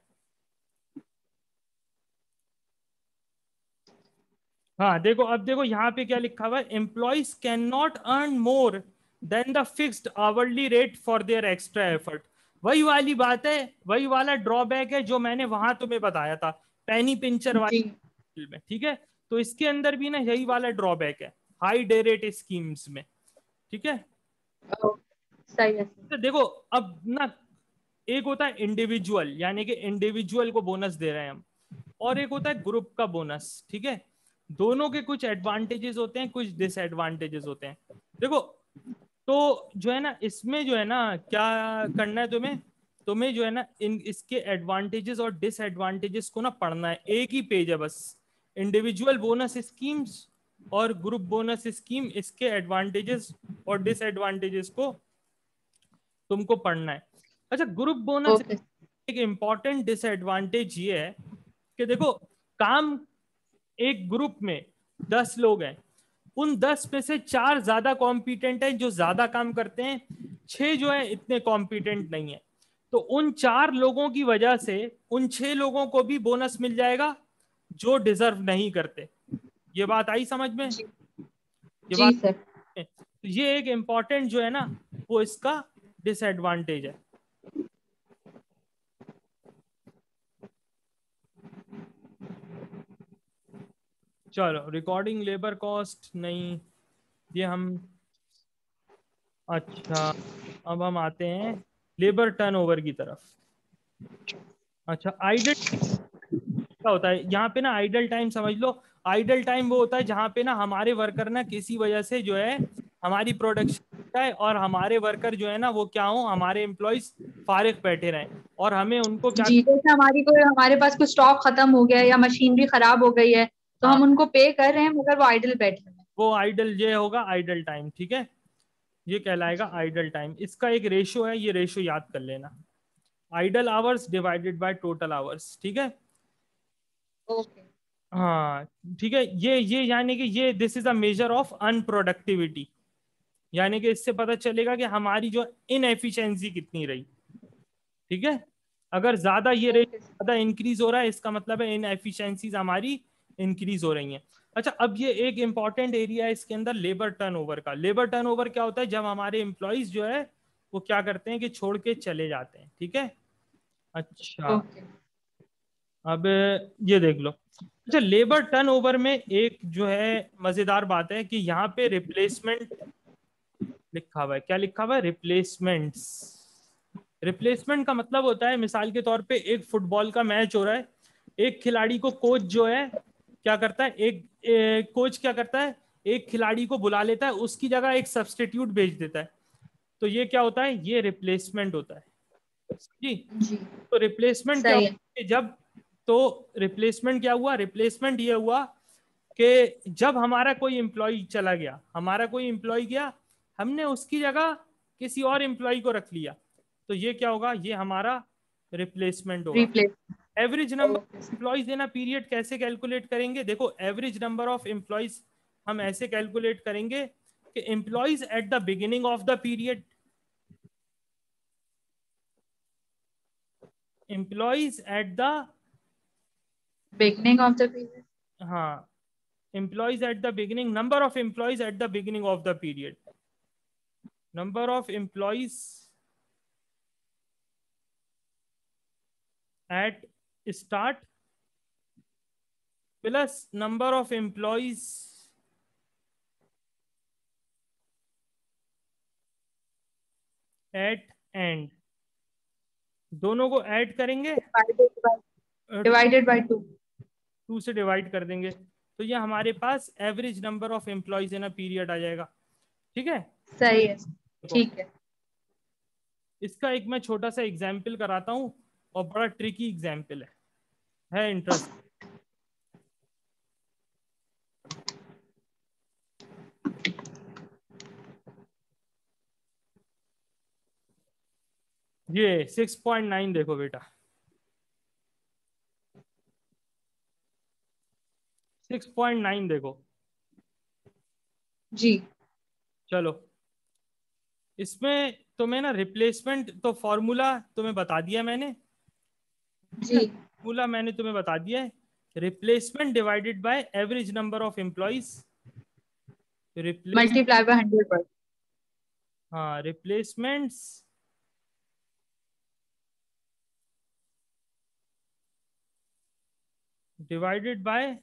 हाँ देखो, अब देखो यहाँ पे क्या लिखा हुआ है, employees can not earn more than the fixed hourly rate for their extra effort. वही वाली बात है, वही वाला ड्रॉबैक है जो मैंने वहां तुम्हें बताया था पेनी पिंचर जी। वाली में, ठीक है। तो इसके अंदर भी ना यही वाला ड्रॉबैक है हाई डे रेट स्कीम्स में, ठीक है। ओ, सही है सर। तो देखो अब ना, एक होता है इंडिविजुअल, यानी कि इंडिविजुअल को बोनस दे रहे हैं हम, और एक होता है ग्रुप का बोनस, ठीक है। दोनों के कुछ एडवांटेजेस होते हैं, कुछ डिसएडवांटेजेस होते हैं। देखो तो जो है ना, इसमें जो है ना क्या करना है तुम्हें, तुम्हें जो है ना इन इसके एडवांटेजेस और डिसएडवांटेजेस को ना पढ़ना है, एक ही पेज है बस, इंडिविजुअल बोनस स्कीम्स और ग्रुप बोनस स्कीम, इसके एडवांटेजेस और डिसएडवांटेजेस को तुमको पढ़ना है। अच्छा, ग्रुप बोनस ओके। एक इंपॉर्टेंट डिसएडवांटेज ये है कि देखो, काम एक ग्रुप में 10 लोग हैं, उन 10 में से 4 ज्यादा कॉम्पिटेंट हैं जो ज्यादा काम करते हैं, 6 जो है इतने कॉम्पिटेंट नहीं है। तो उन 4 लोगों की वजह से उन 6 लोगों को भी बोनस मिल जाएगा जो डिजर्व नहीं करते। ये बात आई समझ में, जी ये जी बात, सर। तो ये एक इंपॉर्टेंट जो है ना वो इसका डिसएडवांटेज है। चलो, रिकॉर्डिंग लेबर कॉस्ट नहीं, ये हम, अच्छा अब हम आते हैं लेबर टर्नओवर की तरफ। अच्छा, आइडल क्या होता है यहाँ पे ना, आइडल टाइम समझ लो, आइडल टाइम वो होता है जहाँ पे ना हमारे वर्कर ना किसी वजह से जो है हमारी प्रोडक्शन है, और हमारे वर्कर जो है ना वो क्या हो, हमारे एम्प्लॉयज फारिग बैठे रहें, और हमें उनको क्या, जी, जैसे हमारे पास कुछ स्टॉक खत्म हो गया है या मशीनरी खराब हो गई है, तो हाँ हम उनको पे कर रहे हैं मगर वो आइडल बैठे हैं। वो आइडल, ये होगा आइडल टाइम, ठीक है, ये कहलाएगा आइडल टाइम। इसका एक रेशियो है, ये रेशियो याद कर लेना, idle hours divided by total hours, ठीक है। ओके। हाँ ठीक है, ये यानी कि ये this is a measure of unproductivity, यानी कि इससे पता चलेगा कि हमारी जो इनएफिशिएंसी कितनी रही, ठीक है। अगर ज्यादा ये रेट ओके। ज्यादा इंक्रीज हो रहा है, इसका मतलब है इनएफिशिएंसीज हमारी इंक्रीज हो रही हैं। अच्छा, अब ये एक इंपॉर्टेंट एरिया है इसके अंदर लेबर टर्नओवर का। लेबर टर्नओवर क्या होता है, जब हमारे एम्प्लॉयज जो है वो क्या करते हैं कि छोड़ के चले जाते हैं, ठीक है। अच्छा, ओके। अब ये देख लो, अच्छा लेबर टर्नओवर में एक जो है मजेदार बात है कि यहाँ पे रिप्लेसमेंट लिखा हुआ है। क्या लिखा हुआ है, रिप्लेसमेंट्स। रिप्लेसमेंट का मतलब होता है, मिसाल के तौर पे एक फुटबॉल का मैच हो रहा है, एक खिलाड़ी को कोच जो है क्या करता है, कोच क्या करता है, एक खिलाड़ी को बुला लेता है, उसकी जगह एक सब्स्टिट्यूट भेज देता है। तो ये क्या होता है, ये रिप्लेसमेंट होता है जी। जी। तो रिप्लेसमेंट क्या सही है। होता है, जब, तो रिप्लेसमेंट क्या हुआ, रिप्लेसमेंट ये हुआ कि जब हमारा कोई एम्प्लॉय चला गया, हमारा कोई एम्प्लॉय गया, हमने उसकी जगह किसी और एम्प्लॉय को रख लिया, तो ये क्या होगा, ये हमारा रिप्लेसमेंट होगा। Replace. Average number okay. Of employees in a period कैसे कैलकुलेट करेंगे, देखो एवरेज नंबर ऑफ एम्प्लॉयज हम ऐसे कैलकुलेट करेंगे कि employees at the beginning of the period, employees at the, beginning of the period, हाँ, employees at the beginning, number of employees at the beginning of the period, number of employees at start plus number of employees at end, दोनों को add करेंगे, divided by 2, 2 से divide कर देंगे, तो ये हमारे पास average number of employees in a period आ जाएगा। ठीक है, सही है, ठीक है। इसका एक मैं छोटा सा एग्जाम्पल कराता हूँ, और बड़ा ट्रिकी एग्जाम्पल है इंटरेस्ट। ये 6.9 देखो बेटा, 6.9 देखो। जी चलो, इसमें तुम्हें ना रिप्लेसमेंट तो फॉर्मूला तुम्हें बता दिया मैंने, ठीक है, जी, फॉर्मूला मैंने तुम्हें बता दिया है, replacement divided by average number of employees, replace, multiply by 100 हाँ, रिप्लेसमेंट्स डिवाइडेड बाय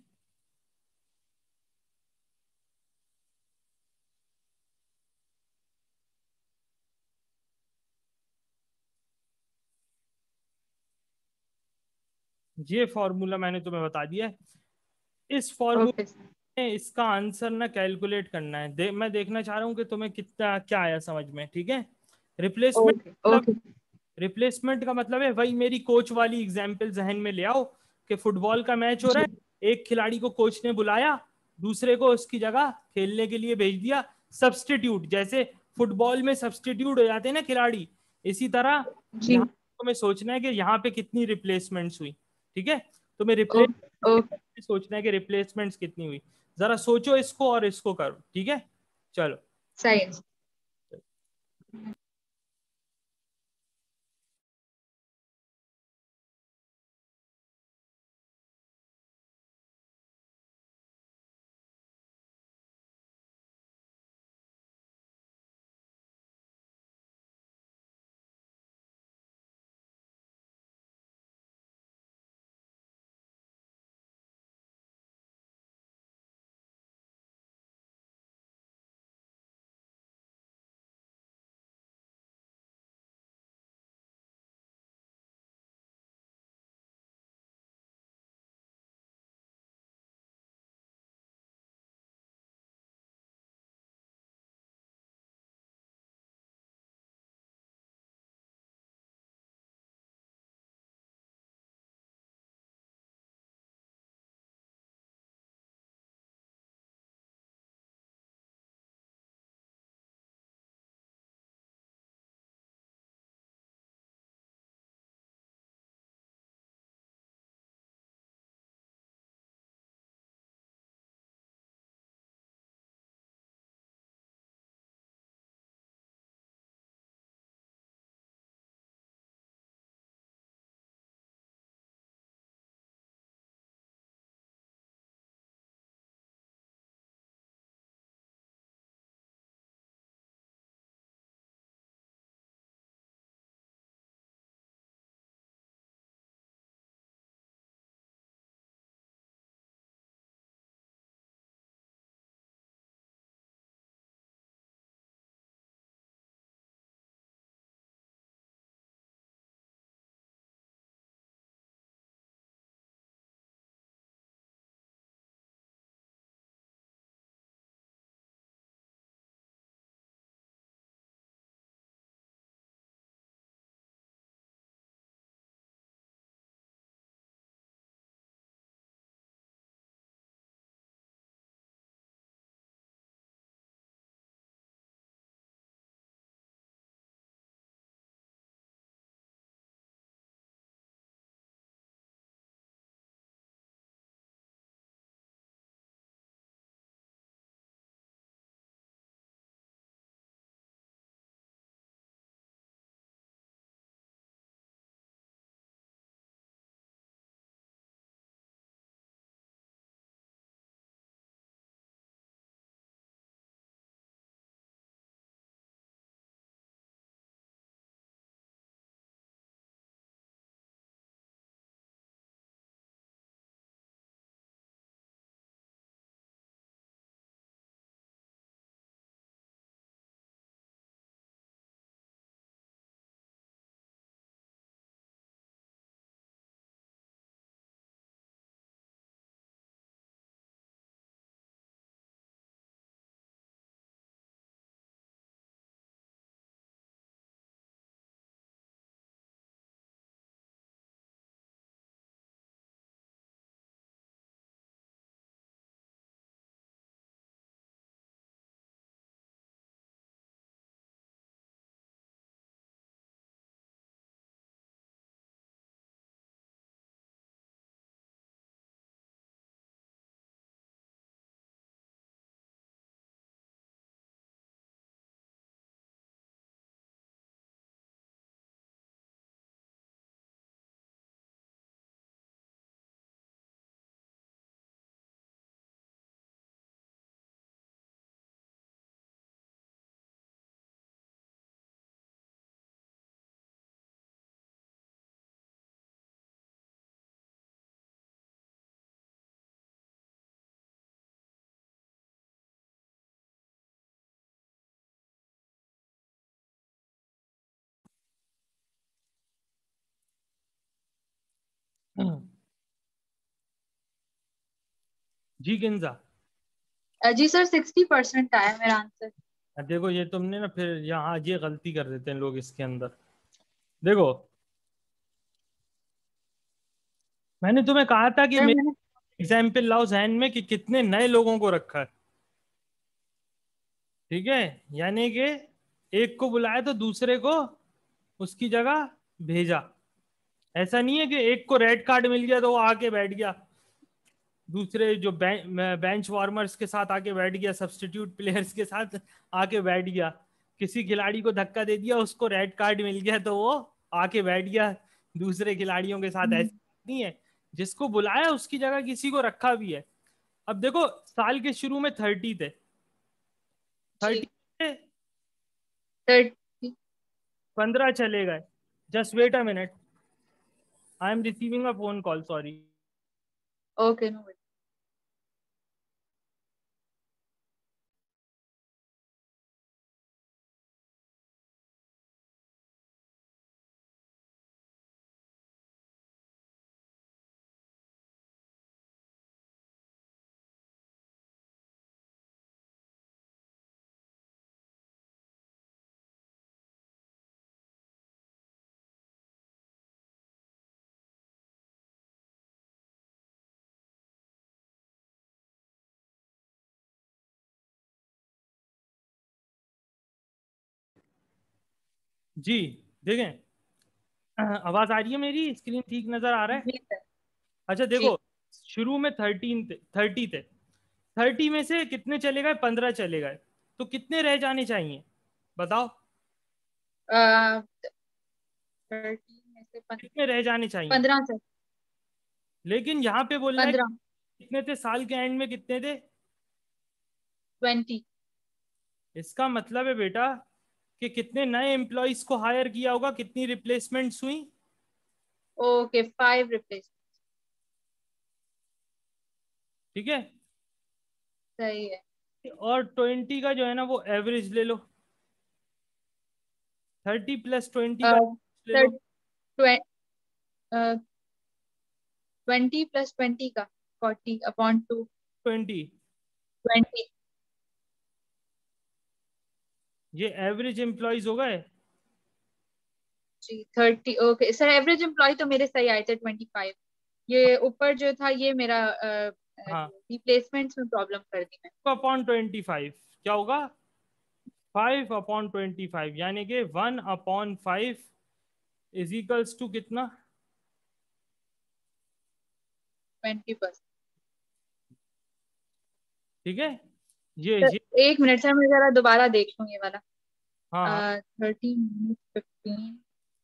ये फॉर्मूला मैंने तुम्हें बता दिया है। इस ओके फॉर्मूला में इसका आंसर ना कैलकुलेट करना है, मैं देखना चाह रहा हूँ कि तुम्हें कितना क्या आया समझ में। ठीक है, रिप्लेसमेंट ओके मतलब, ओके। रिप्लेसमेंट का मतलब है वही मेरी कोच वाली एग्जाम्पल जहन में ले आओ कि फुटबॉल का मैच हो रहा जी है, एक खिलाड़ी को कोच ने बुलाया, दूसरे को उसकी जगह खेलने के लिए भेज दिया, सब्स्टिट्यूट, जैसे फुटबॉल में सब्स्टिट्यूट हो जाते हैं ना खिलाड़ी, इसी तरह जी। यहाँ तुम्हें सोचना है कि यहाँ पे कितनी रिप्लेसमेंट्स हुई। ठीक है, तुम्हें ओके रिप्लेसमेंट ओके। सोचना है कि रिप्लेसमेंट्स कितनी हुई, जरा सोचो इसको और इसको करो। ठीक है, चलो। सही है। जी किंजा, जी सर 60% आया मेरा आंसर। देखो ये तुमने ना फिर यहाँ ये गलती कर देते हैं लोग इसके अंदर। देखो मैंने तुम्हें कहा था कि सर मेरे मैंने एग्जाम्पल लाओ जहन में कि कितने नए लोगों को रखा है। ठीक है, यानी कि एक को बुलाया तो दूसरे को उसकी जगह भेजा। ऐसा नहीं है कि एक को रेड कार्ड मिल गया तो वो आके बैठ गया, दूसरे जो बेंच वार्मर्स के साथ आके बैठ गया, सब्स्टिट्यूट प्लेयर्स के साथ आके बैठ गया। किसी खिलाड़ी को धक्का दे दिया, उसको रेड कार्ड मिल गया तो वो आके बैठ गया दूसरे खिलाड़ियों के साथ। ऐसा नहीं है, जिसको बुलाया उसकी जगह किसी को रखा भी है। अब देखो साल के शुरू में 30 थे, जी 30 थे, 30। 15 चले गए। Just wait a minute, I am receiving a phone call, sorry. Okay no. जी देखें, आवाज आ रही है मेरी? स्क्रीन ठीक नजर आ रहा है? जी सर। अच्छा जी देखो, शुरू में 30 थे, 30 में से कितने चले गए? 15 चले गए। तो कितने रह जाने चाहिए बताओ? 30 में से कितने रह जाने चाहिए? 15 सर। लेकिन यहाँ पे बोल रहा है 15। कितने थे साल के एंड में, कितने थे? 20। इसका मतलब है बेटा कि कितने नए एम्प्लॉयज को हायर किया होगा, कितनी रिप्लेसमेंट्स हुई। Okay 5 replace. ठीक है, सही है। और 20 का जो है ना वो एवरेज ले लो, 30 प्लस 20 का ले सर लो। 20 प्लस 20 का 40 अपॉन 2। 20, 20। ये एवरेज एम्प्लॉयज हो गए। जी 30। ओके सर एवरेज एम्प्लॉय तो मेरे सही आए थे 25। ये ऊपर जो था ये मेरा हाँ, रिप्लेसमेंट्स में प्रॉब्लम कर दी मैं। अपॉन 25 क्या होगा? 5/25, यानी कि 1/5 इज इक्वल्स टू कितना? 20%। ठीक है, सर ये 1 मिनट सर मैं जरा दोबारा देख लूँ ये वाला। हाँ हाँ, 30 - 15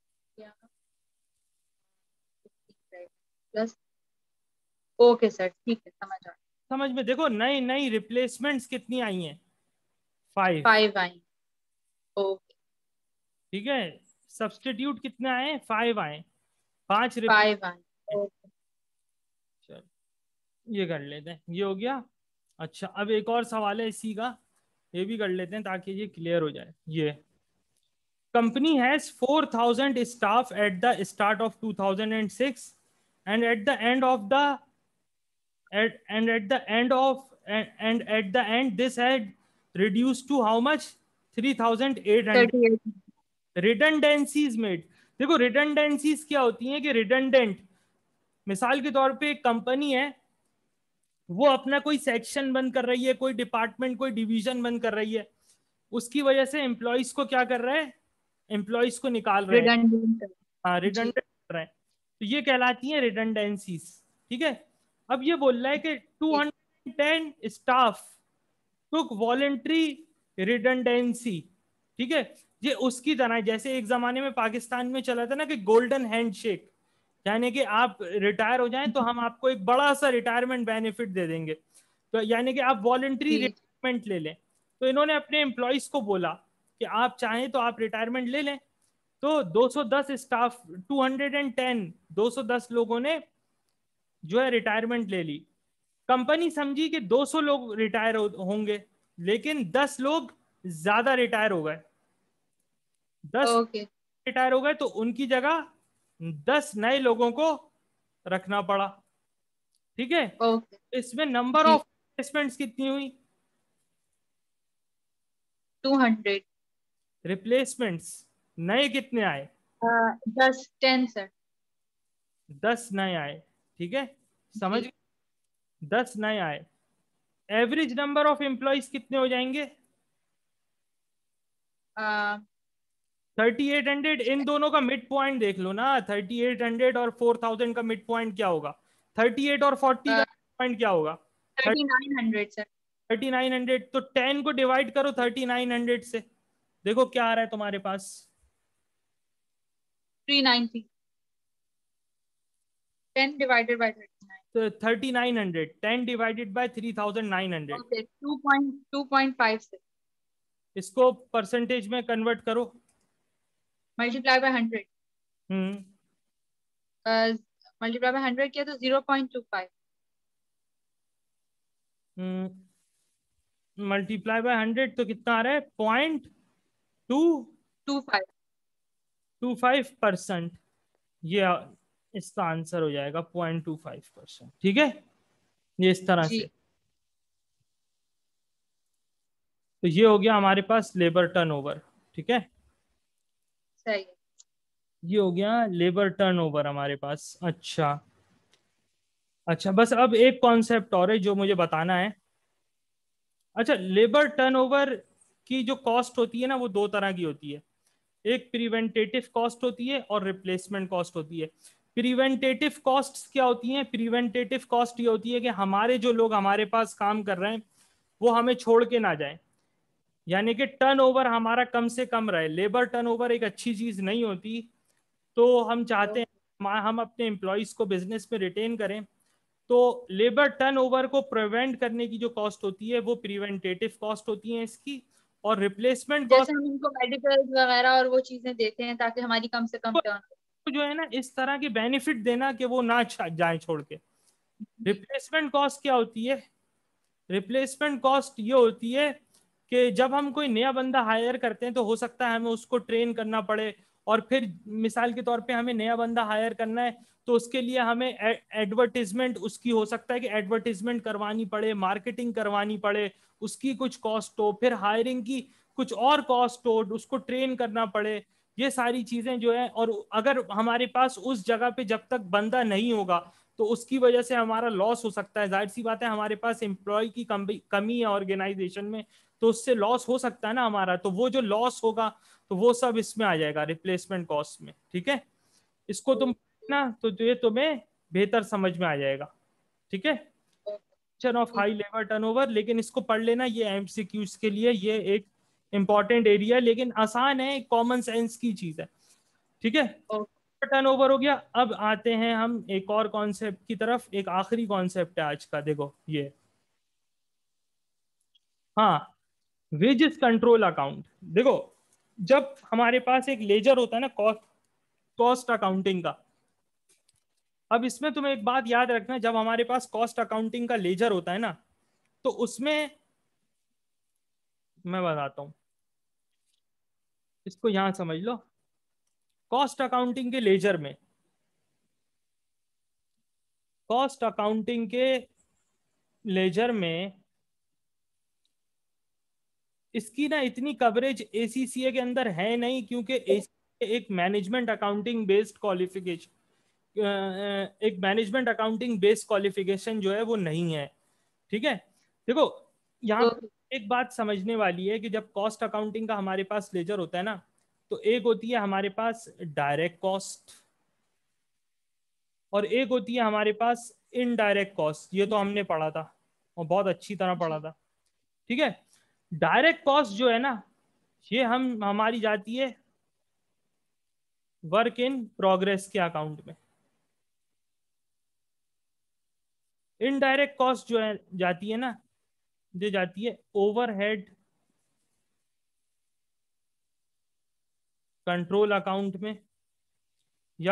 प्लस। ओके सर ठीक है समझ आ। समझ में देखो, नई नई रिप्लेसमेंट्स कितनी आई हैं? 5। 5 आई। ओके ठीक है, सब्स्टिट्यूट कितने आए? 5 आए, 5 रिप्लेस। 5 आई। ओके चल ये कर लेते हैं, ये हो गया। अच्छा अब एक और सवाल है इसी का, ये भी कर लेते हैं ताकि ये क्लियर हो जाए। ये company has 4,000 staff at the start of 2006, and at the end of the and at the end of and at the end this had reduced to how much? 3,800। 38। Redundancies made. देखो redundancies क्या होती हैं कि redundant, मिसाल के तौर पे एक कंपनी है, वो अपना कोई सेक्शन बंद कर रही है, कोई डिपार्टमेंट कोई डिवीजन बंद कर रही है, उसकी वजह से एम्प्लॉयज को क्या कर रहे हैं? एम्प्लॉयज को निकाल रहे हैं। रिडंडेंट। हाँ जी रिडंडेंट कर रहे हैं, तो ये कहलाती है रिडंडेंसीज। ठीक है, अब ये बोल रहा है कि जी 210 स्टाफ टुक वॉलेंट्री रिडंडेंसी। ठीक है, ये उसकी तरह है जैसे एक जमाने में पाकिस्तान में चला था ना कि गोल्डन हैंडशेक, यानी कि आप रिटायर हो जाएं तो हम आपको एक बड़ा सा रिटायरमेंट बेनिफिट दे देंगे, तो यानी कि आप वॉलेंट्री जी रिटायरमेंट ले लें। तो इन्होंने अपने एम्प्लॉयज को बोला कि आप चाहें तो आप रिटायरमेंट ले लें। तो 210 स्टाफ, 210, 210 लोगों ने जो है रिटायरमेंट ले ली। कंपनी समझी कि 200 लोग रिटायर होंगे, लेकिन 10 लोग ज्यादा रिटायर हो गए, 10 ओके रिटायर हो गए, तो उनकी जगह 10 नए लोगों को रखना पड़ा। ठीक है, ओके इसमें नंबर जी। ऑफ रिप्लेसमेंट्स कितनी हुई? 200। रिप्लेसमेंट्स नए कितने आए? 10 सर। 10 नए आए। ठीक है, समझ जी। गए? 10 नए आए। एवरेज नंबर ऑफ एम्प्लॉयज कितने हो जाएंगे? 3800। इन दोनों का मिड पॉइंट देख लो ना, 3800 और 4000 का मिड पॉइंट क्या होगा? 38 और 40 का पॉइंट क्या होगा? 3900 सर। 3900। तो 10 को डिवाइड करो 3900 से, देखो क्या आ रहा है तुम्हारे पास। 390। 10 डिवाइडेड बाय 39। तो 3900, 10 डिवाइडेड बाय 3900। ओके 2.5 इसको परसेंटेज में कन्वर्ट करो। Multiply by 100। Hmm multiply by 100 किया तो 0.25। मल्टीप्लाई बाय 100 तो कितना आ रहा है? 25। 0.225%। ये इसका आंसर हो जाएगा 0.25%। ठीक है, ये इस तरह जी से। तो ये हो गया हमारे पास लेबर टर्नओवर। ठीक है, सही है। ये हो गया लेबर टर्नओवर हमारे पास। अच्छा, अच्छा, बस अब एक कॉन्सेप्ट और है जो मुझे बताना है। अच्छा, लेबर टर्नओवर की जो कॉस्ट होती है ना, वो दो तरह की होती है। एक प्रिवेंटेटिव कॉस्ट होती है और रिप्लेसमेंट कॉस्ट होती है। प्रिवेंटेटिव कॉस्ट क्या होती है? प्रिवेंटेटिव कॉस्ट ये होती है कि हमारे जो लोग हमारे पास काम कर रहे हैं वो हमें छोड़ के ना जाए, यानी कि टर्नओवर हमारा कम से कम रहे। लेबर टर्नओवर एक अच्छी चीज नहीं होती। तो हम चाहते हैं हम अपने एम्प्लॉयज को बिजनेस में रिटेन करें। तो लेबर टर्नओवर को प्रिवेंट करने की जो कॉस्ट होती है वो प्रिवेंटेटिव कॉस्ट होती है इसकी। और रिप्लेसमेंट कॉस्ट जैसे हम इनको मेडिकल वगैरह और वो चीजें देते हैं ताकि हमारी कम से कम टर्न हो। जो है ना, इस तरह की बेनिफिट देना कि वो ना जाए छोड़ के। जी। रिप्लेसमेंट कॉस्ट क्या होती है? रिप्लेसमेंट कॉस्ट ये होती है कि जब हम कोई नया बंदा हायर करते हैं तो हो सकता है हमें उसको ट्रेन करना पड़े। और फिर मिसाल के तौर पे हमें नया बंदा हायर करना है तो उसके लिए हमें एडवर्टीजमेंट उसकी हो सकता है कि एडवर्टीजमेंट करवानी पड़े, मार्केटिंग करवानी पड़े, उसकी कुछ कॉस्ट हो, फिर हायरिंग की कुछ और कॉस्ट हो, उसको ट्रेन करना पड़े। ये सारी चीजें जो है, और अगर हमारे पास उस जगह पे जब तक बंदा नहीं होगा तो उसकी वजह से हमारा लॉस हो सकता है। जाहिर सी बात है, हमारे पास एम्प्लॉय की कमी है ऑर्गेनाइजेशन में, तो उससे लॉस हो सकता है ना हमारा। तो वो जो लॉस होगा तो वो सब इसमें आ जाएगा रिप्लेसमेंट कॉस्ट में। ठीक है, इसको तुम ना तो ये तुम्हें बेहतर समझ में आ जाएगा। ठीक है, ऑफ हाई लेवल टर्नओवर, लेकिन इसको पढ़ लेना, ये एमसीक्यूज के लिए ये एक इंपॉर्टेंट एरिया है, लेकिन आसान है, कॉमन सेंस की चीज है। ठीक है, टर्नओवर हो गया। अब आते हैं हम एक और कॉन्सेप्ट की तरफ, एक आखिरी कॉन्सेप्ट है आज का, देखो ये। हाँ, वेजेस कंट्रोल अकाउंट। देखो, जब हमारे पास एक लेजर होता है ना, कॉस्ट कॉस्ट अकाउंटिंग का। अब इसमें तुम्हें एक बात याद रखना, जब हमारे पास कॉस्ट अकाउंटिंग का लेजर होता है ना, तो उसमें मैं बताता हूं, इसको यहां समझ लो। कॉस्ट अकाउंटिंग के लेजर में, कॉस्ट अकाउंटिंग के लेजर में इसकी ना इतनी कवरेज एसीसीए के अंदर है नहीं, क्योंकि एसीसीए एक मैनेजमेंट अकाउंटिंग बेस्ड क्वालिफिकेशन, एक मैनेजमेंट अकाउंटिंग बेस्ड क्वालिफिकेशन जो है वो नहीं है। ठीक है, देखो यहाँ पे एक बात समझने वाली है कि जब कॉस्ट अकाउंटिंग का हमारे पास लेजर होता है ना, तो एक होती है हमारे पास डायरेक्ट कॉस्ट और एक होती है हमारे पास इनडायरेक्ट कॉस्ट। ये तो हमने पढ़ा था और बहुत अच्छी तरह पढ़ा था। ठीक है, डायरेक्ट कॉस्ट जो है ना, ये हम हमारी जाती है वर्क इन प्रोग्रेस के अकाउंट में। इनडायरेक्ट कॉस्ट जो है जाती है ना, जो जाती है ओवरहेड कंट्रोल अकाउंट में या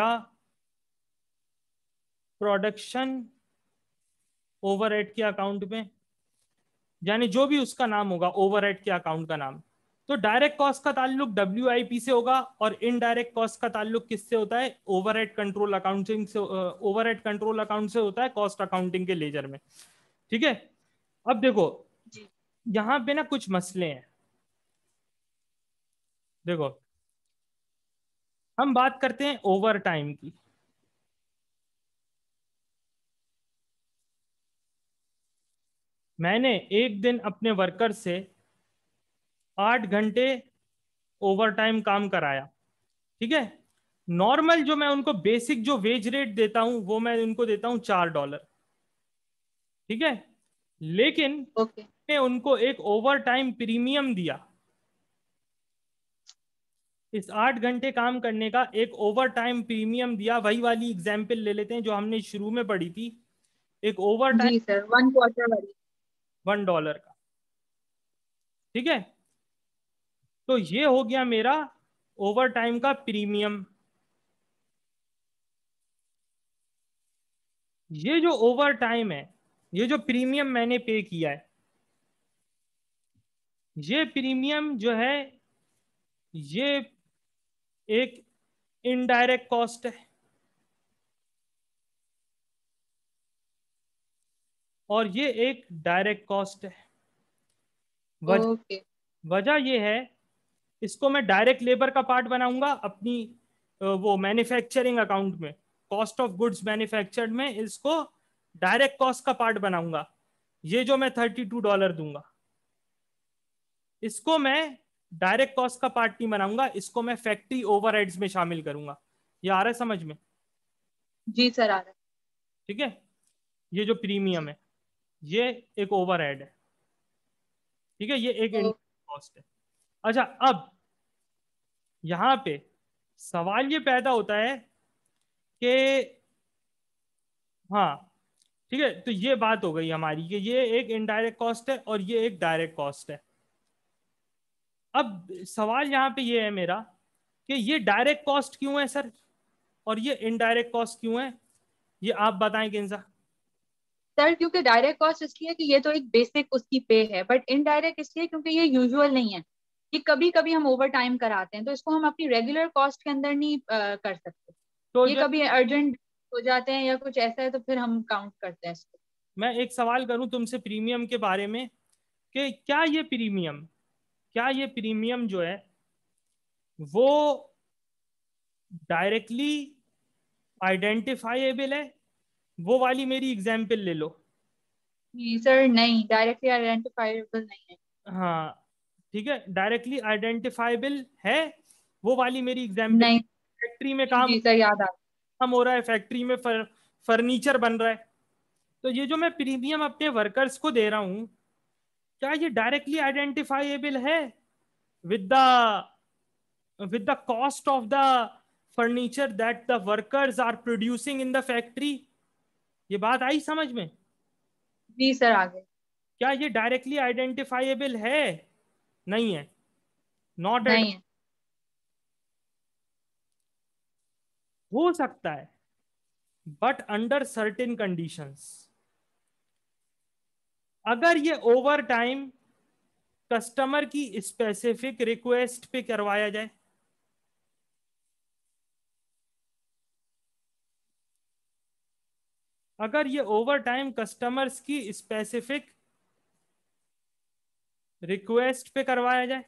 प्रोडक्शन ओवरहेड के अकाउंट में, यानी जो भी उसका नाम होगा ओवरहेड के अकाउंट का नाम। तो डायरेक्ट कॉस्ट का ताल्लुक WIP से होगा और इनडायरेक्ट कॉस्ट का ताल्लुक किससे होता है? ओवरहेड कंट्रोल अकाउंटिंग से, ओवरहेड कंट्रोल अकाउंट से होता है कॉस्ट अकाउंटिंग के लेजर में। ठीक है, अब देखो जी यहां पे ना कुछ मसले हैं। देखो हम बात करते हैं ओवर टाइम की। मैंने एक दिन अपने वर्कर से 8 घंटे ओवर टाइम काम कराया। ठीक है, नॉर्मल जो मैं उनको बेसिक जो वेज रेट देता हूं वो मैं उनको देता हूं $4। ठीक है, लेकिन ओके मैंने उनको एक ओवर टाइम प्रीमियम दिया। इस 8 घंटे काम करने का एक ओवर टाइम प्रीमियम दिया। वही वाली एग्जाम्पल ले लेते हैं जो हमने शुरू में पढ़ी थी, एक ओवर टाइम जी सर, 1 क्वार्टर वाली। $1 का। ठीक है, तो ये हो गया मेरा ओवर टाइम का प्रीमियम। ये जो ओवर टाइम है, ये जो प्रीमियम मैंने पे किया है, ये प्रीमियम जो है ये एक इनडायरेक्ट कॉस्ट है और ये एक डायरेक्ट कॉस्ट है। वजह ओके वजह ये है, इसको मैं डायरेक्ट लेबर का पार्ट बनाऊंगा अपनी वो मैन्युफैक्चरिंग अकाउंट में, कॉस्ट ऑफ गुड्स मैन्युफैक्चर्ड में इसको डायरेक्ट कॉस्ट का पार्ट बनाऊंगा। ये जो मैं $32 दूंगा, इसको मैं डायरेक्ट कॉस्ट का पार्ट नहीं बनाऊंगा, इसको मैं फैक्ट्री ओवरहेड्स में शामिल करूंगा। ये आ रहा है समझ में? जी सर, आ रहा ठीक है, ये जो है प्रीमियम जी। है ये एक ओवरहेड है। ठीक है, ये एक ओ, इनडायरेक्ट कॉस्ट है। अच्छा, अब यहां पे सवाल ये पैदा होता है कि हाँ, ठीक है, तो ये बात हो गई हमारी कि ये एक इनडायरेक्ट कॉस्ट है और ये एक डायरेक्ट कॉस्ट है। अब सवाल यहाँ पे ये है मेरा कि ये डायरेक्ट कॉस्ट क्यों है सर और ये इनडायरेक्ट कॉस्ट क्यों है? ये आप बताएं किंजा। सर क्योंकि डायरेक्ट कॉस्ट इसलिए कि ये तो एक बेसिक उसकी पे है, बट इनडायरेक्ट इसलिए क्योंकि ये यूजुअल नहीं है, कि कभी कभी हम ओवर टाइम कराते हैं तो इसको हम अपनी रेगुलर कॉस्ट के अंदर नहीं कर सकते। तो ये जो कभी अर्जेंट हो जाते हैं या कुछ ऐसा है तो फिर हम काउंट करते हैं इसको। मैं एक सवाल करूं तुमसे प्रीमियम के बारे में कि क्या ये प्रीमियम जो है वो डायरेक्टली आइडेंटिफाइएबल है? वो वाली मेरी एग्जाम्पल ले लो। जी सर, नहीं, डायरेक्टली आइडेंटिफाइबल नहीं है। हाँ, ठीक है, डायरेक्टली आइडेंटिफाइबल है वो वाली मेरी एग्जाम्पल। नहीं। फैक्ट्री में जी जी सर, याद आ काम हो रहा है, फैक्ट्री में फर्नीचर बन रहा है, तो ये जो मैं प्रीमियम अपने वर्कर्स को दे रहा हूं, क्या ये डायरेक्टली आइडेंटिफाइएबल है with the cost of the furniture that the workers are producing in the factory? ये बात आई समझ में? जी सर, आ गए। क्या ये डायरेक्टली आइडेंटिफाइएबल है? नहीं है, नॉट एट। नहीं है। हो सकता है बट अंडर सर्टेन कंडीशंस। अगर ये ओवर टाइम कस्टमर की स्पेसिफिक रिक्वेस्ट पे करवाया जाए, अगर ये ओवर टाइम कस्टमर्स की स्पेसिफिक रिक्वेस्ट पे करवाया जाए,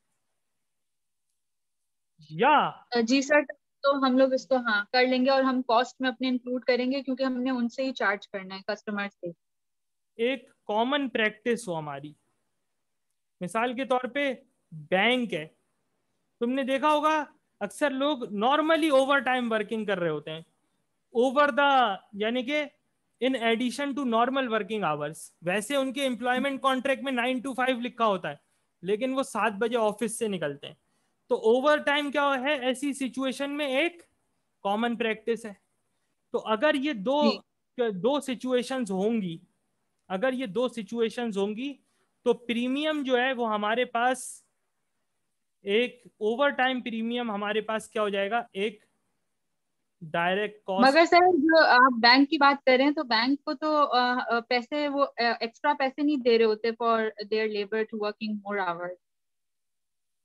या जी सर, तो हम लोग इसको हाँ कर लेंगे और हम कॉस्ट में अपने इंक्लूड करेंगे क्योंकि हमने उनसे ही चार्ज करना है, कस्टमर से। एक कॉमन प्रैक्टिस हो हमारी। मिसाल के तौर पे बैंक है, तुमने देखा होगा अक्सर लोग नॉर्मली ओवर टाइम वर्किंग कर रहे होते हैं, ओवर द यानी कि in addition to normal working hours. वैसे उनके एम्प्लॉयमेंट कॉन्ट्रैक्ट में 9 to 5 लिखा होता है, लेकिन वो 7 बजे ऑफिस से निकलते हैं। तो ओवर टाइम क्या है ऐसी सिचुएशन में? एक कॉमन प्रैक्टिस है। तो अगर ये दो जी दो सिचुएशंस होंगी, अगर ये दो सिचुएशंस होंगी तो प्रीमियम जो है वो हमारे पास, एक ओवर टाइम प्रीमियम हमारे पास क्या हो जाएगा? एक डायरेक्ट कॉस्ट। मगर सर, जो आप बैंक की बात कर रहे हैं तो बैंक को तो पैसे वो एक्स्ट्रा पैसे नहीं दे रहे होते for their labour to working more hours.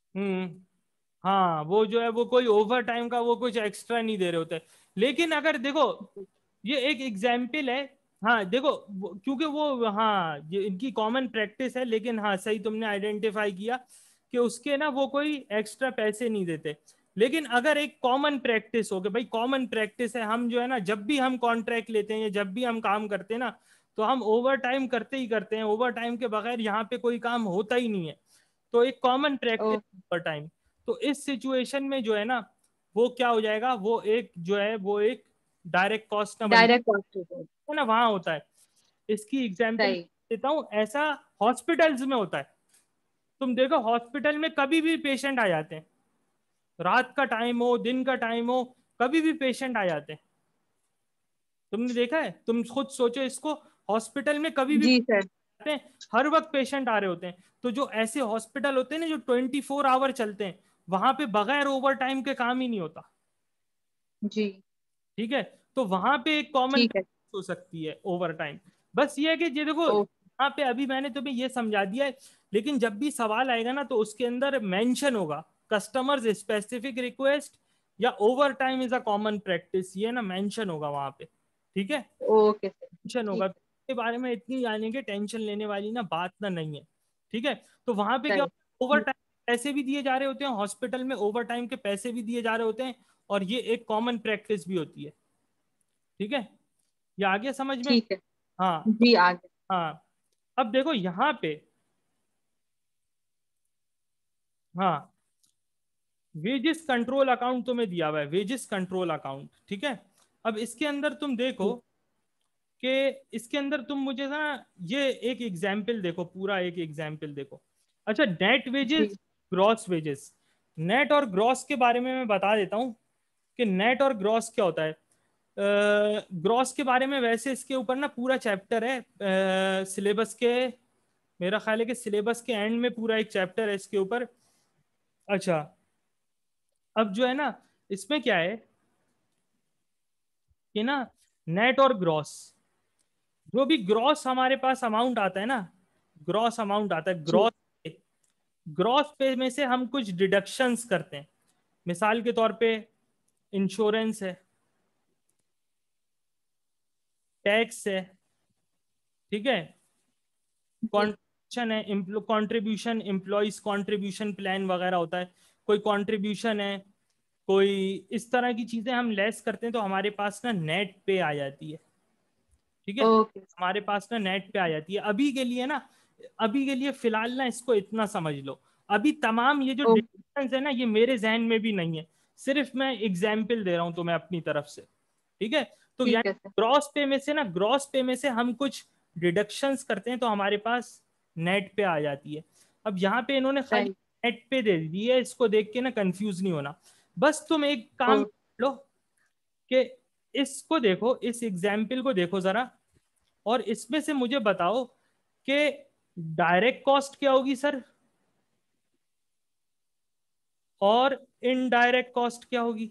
Hmm. हाँ, वो जो है वो कोई ओवर टाइम का वो कुछ एक्स्ट्रा नहीं दे रहे होते। लेकिन अगर देखो, ये एक एग्जाम्पल है। हाँ देखो, क्योंकि वो, हाँ ये इनकी कॉमन प्रैक्टिस है, लेकिन हाँ सही तुमने आइडेंटिफाई किया कि उसके ना वो कोई एक्स्ट्रा पैसे नहीं देते। लेकिन अगर एक कॉमन प्रैक्टिस हो कि भाई कॉमन प्रैक्टिस है, हम जो है ना जब भी हम कॉन्ट्रैक्ट लेते हैं या जब भी हम काम करते हैं ना, तो हम ओवर टाइम करते ही करते हैं, ओवर टाइम के बगैर यहाँ पे कोई काम होता ही नहीं है। तो एक common practice okay. Over time. तो इस सिचुएशन में जो है ना, वो क्या हो जाएगा, वो एक जो है वो एक डायरेक्ट कॉस्ट ना बन डायरेक्ट कॉस्ट होता है। है ना, वहां होता है। इसकी एग्जांपल सही। देता हूँ, ऐसा हॉस्पिटल्स में होता है। तुम देखो हॉस्पिटल में कभी भी पेशेंट आ जाते हैं, रात का टाइम हो दिन का टाइम हो, कभी भी पेशेंट आ जाते हैं। तुमने देखा है, तुम खुद सोचो इसको, हॉस्पिटल में कभी भी जी सर। आते हैं, हर वक्त पेशेंट आ रहे होते हैं। तो जो ऐसे हॉस्पिटल होते हैं ना जो 24 आवर चलते हैं, वहां पे बगैर ओवर टाइम के काम ही नहीं होता। जी। ठीक है। तो वहां पे एक कॉमन ठीक है। हो सकती है ओवर टाइम। बस ये है कि ये देखो, ओ। यहाँ पे अभी मैंने तुम्हें ये समझा दिया है, लेकिन जब भी सवाल आएगा ना तो उसके अंदर मेंशन होगा कस्टमर्स स्पेसिफिक रिक्वेस्ट या over time is a common practice, ये ना मेंशन होगा वहां पे। ठीक है, ओके सर। मेंशन होगा ठीक है। के बारे में, इतनी जानेंगे टेंशन लेने वाली ना बात ना नहीं है। ठीक है। तो वहां पे क्या, सही। ओवर टाइम पैसे भी दिए जा रहे होते हैं, हॉस्पिटल में ओवर टाइम के पैसे भी दिए जा रहे होते हैं, और ये एक कॉमन प्रैक्टिस भी होती है। ठीक है, ये आ गया समझ में। ठीक है। हाँ तो, जी आगे। हाँ अब देखो यहाँ पे, हाँ वेजिस कंट्रोल अकाउंट तुम्हें दिया हुआ है, वेजिस कंट्रोल अकाउंट। ठीक है। अब इसके अंदर तुम देखो जी। कि इसके अंदर तुम मुझे ना ये एक एग्जाम्पल देखो, पूरा एक एग्जाम्पल देखो। अच्छा, नेट वेजेस, जी। Gross wages. नेट और ग्रॉस के बारे में मैं बता देता हूँ कि नेट और ग्रॉस क्या होता है। ग्रॉस के बारे में वैसे इसके ऊपर ना पूरा चैप्टर है सिलेबस के, मेरा ख्याल है कि सिलेबस के एंड में पूरा एक चैप्टर है इसके ऊपर। अच्छा, अब जो है ना, इसमें क्या है कि ना, नेट और ग्रॉस, जो भी ग्रॉस हमारे पास अमाउंट आता है ना, ग्रॉस अमाउंट आता है, जी। ग्रॉस, ग्रॉस पे में से हम कुछ डिडक्शंस करते हैं। मिसाल के तौर पे इंश्योरेंस है, टैक्स है, ठीक है, जी। कॉन्ट्रीब्यूशन है, कॉन्ट्रीब्यूशन एम्प्लॉयज कॉन्ट्रीब्यूशन प्लान वगैरह होता है, कोई कॉन्ट्रीब्यूशन है, कोई इस तरह की चीजें हम लेस करते हैं तो हमारे पास ना नेट पे आ जाती है। ठीक है, ओके। हमारे पास ना नेट पे आ जाती है अभी के लिए ना, अभी के लिए फिलहाल ना इसको इतना समझ लो। अभी तमाम ये जो ओके। डिफरेंस है ना, ये मेरे जहन में भी नहीं है, सिर्फ मैं एग्जाम्पल दे रहा हूं तुम्हें अपनी तरफ से। ठीक है। तो ठीक यानी है सर। ग्रॉस पे में से ना, ग्रॉस पे में से हम कुछ डिडक्शंस करते हैं तो हमारे पास नेट पे आ जाती है। अब यहाँ पे इन्होंने खाली सही। नेट पे दे दी है, इसको देख के ना कंफ्यूज नहीं होना। बस तुम एक काम ओके। कर लो कि इसको देखो, इस एग्जाम्पल को देखो जरा, और इसमें से मुझे बताओ कि डायरेक्ट कॉस्ट क्या होगी सर, और इनडायरेक्ट कॉस्ट क्या होगी।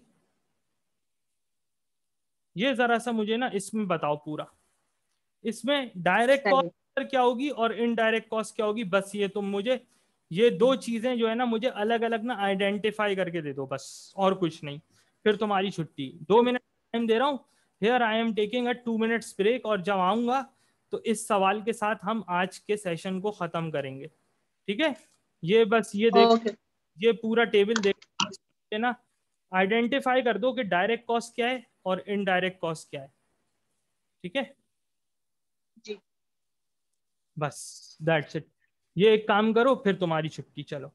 ये जरा सा मुझे ना इसमें बताओ पूरा, इसमें डायरेक्ट सही। कॉस्ट क्या होगी और इनडायरेक्ट कॉस्ट क्या होगी। बस ये तुम मुझे ये दो चीजें जो है ना मुझे अलग अलग ना आइडेंटिफाई करके दे दो, बस और कुछ नहीं। फिर तुम्हारी छुट्टी, 2 मिनट टाइम दे रहा हूँ। Here I am taking a 2 minutes break, और जब आऊंगा तो इस सवाल के साथ हम आज के सेशन को खत्म करेंगे। ठीक है। ये बस ये देख, ओके। ये पूरा टेबल देख के ना आइडेंटिफाई कर दो कि डायरेक्ट कॉस्ट क्या है और इनडायरेक्ट कॉस्ट क्या है। ठीक है, जी। बस दैट्स इट। ये एक काम करो, फिर तुम्हारी छुट्टी, चलो।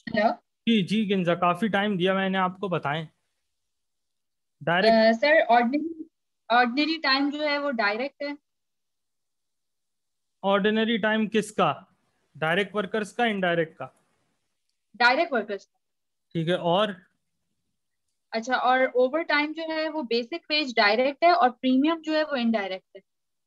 हेलो जी जी गिंजा, काफी टाइम दिया मैंने आपको, बताएं। Direct. Sir, ordinary ordinary time जो है वो डायरेक्ट है। ऑर्डिनरी टाइम किसका? डायरेक्ट वर्कर्स का, इनडायरेक्ट का? Direct workers. ठीक है, और? अच्छा, और ओवर टाइम जो है वो बेसिक वेज डायरेक्ट है और प्रीमियम जो है वो इनडायरेक्ट है।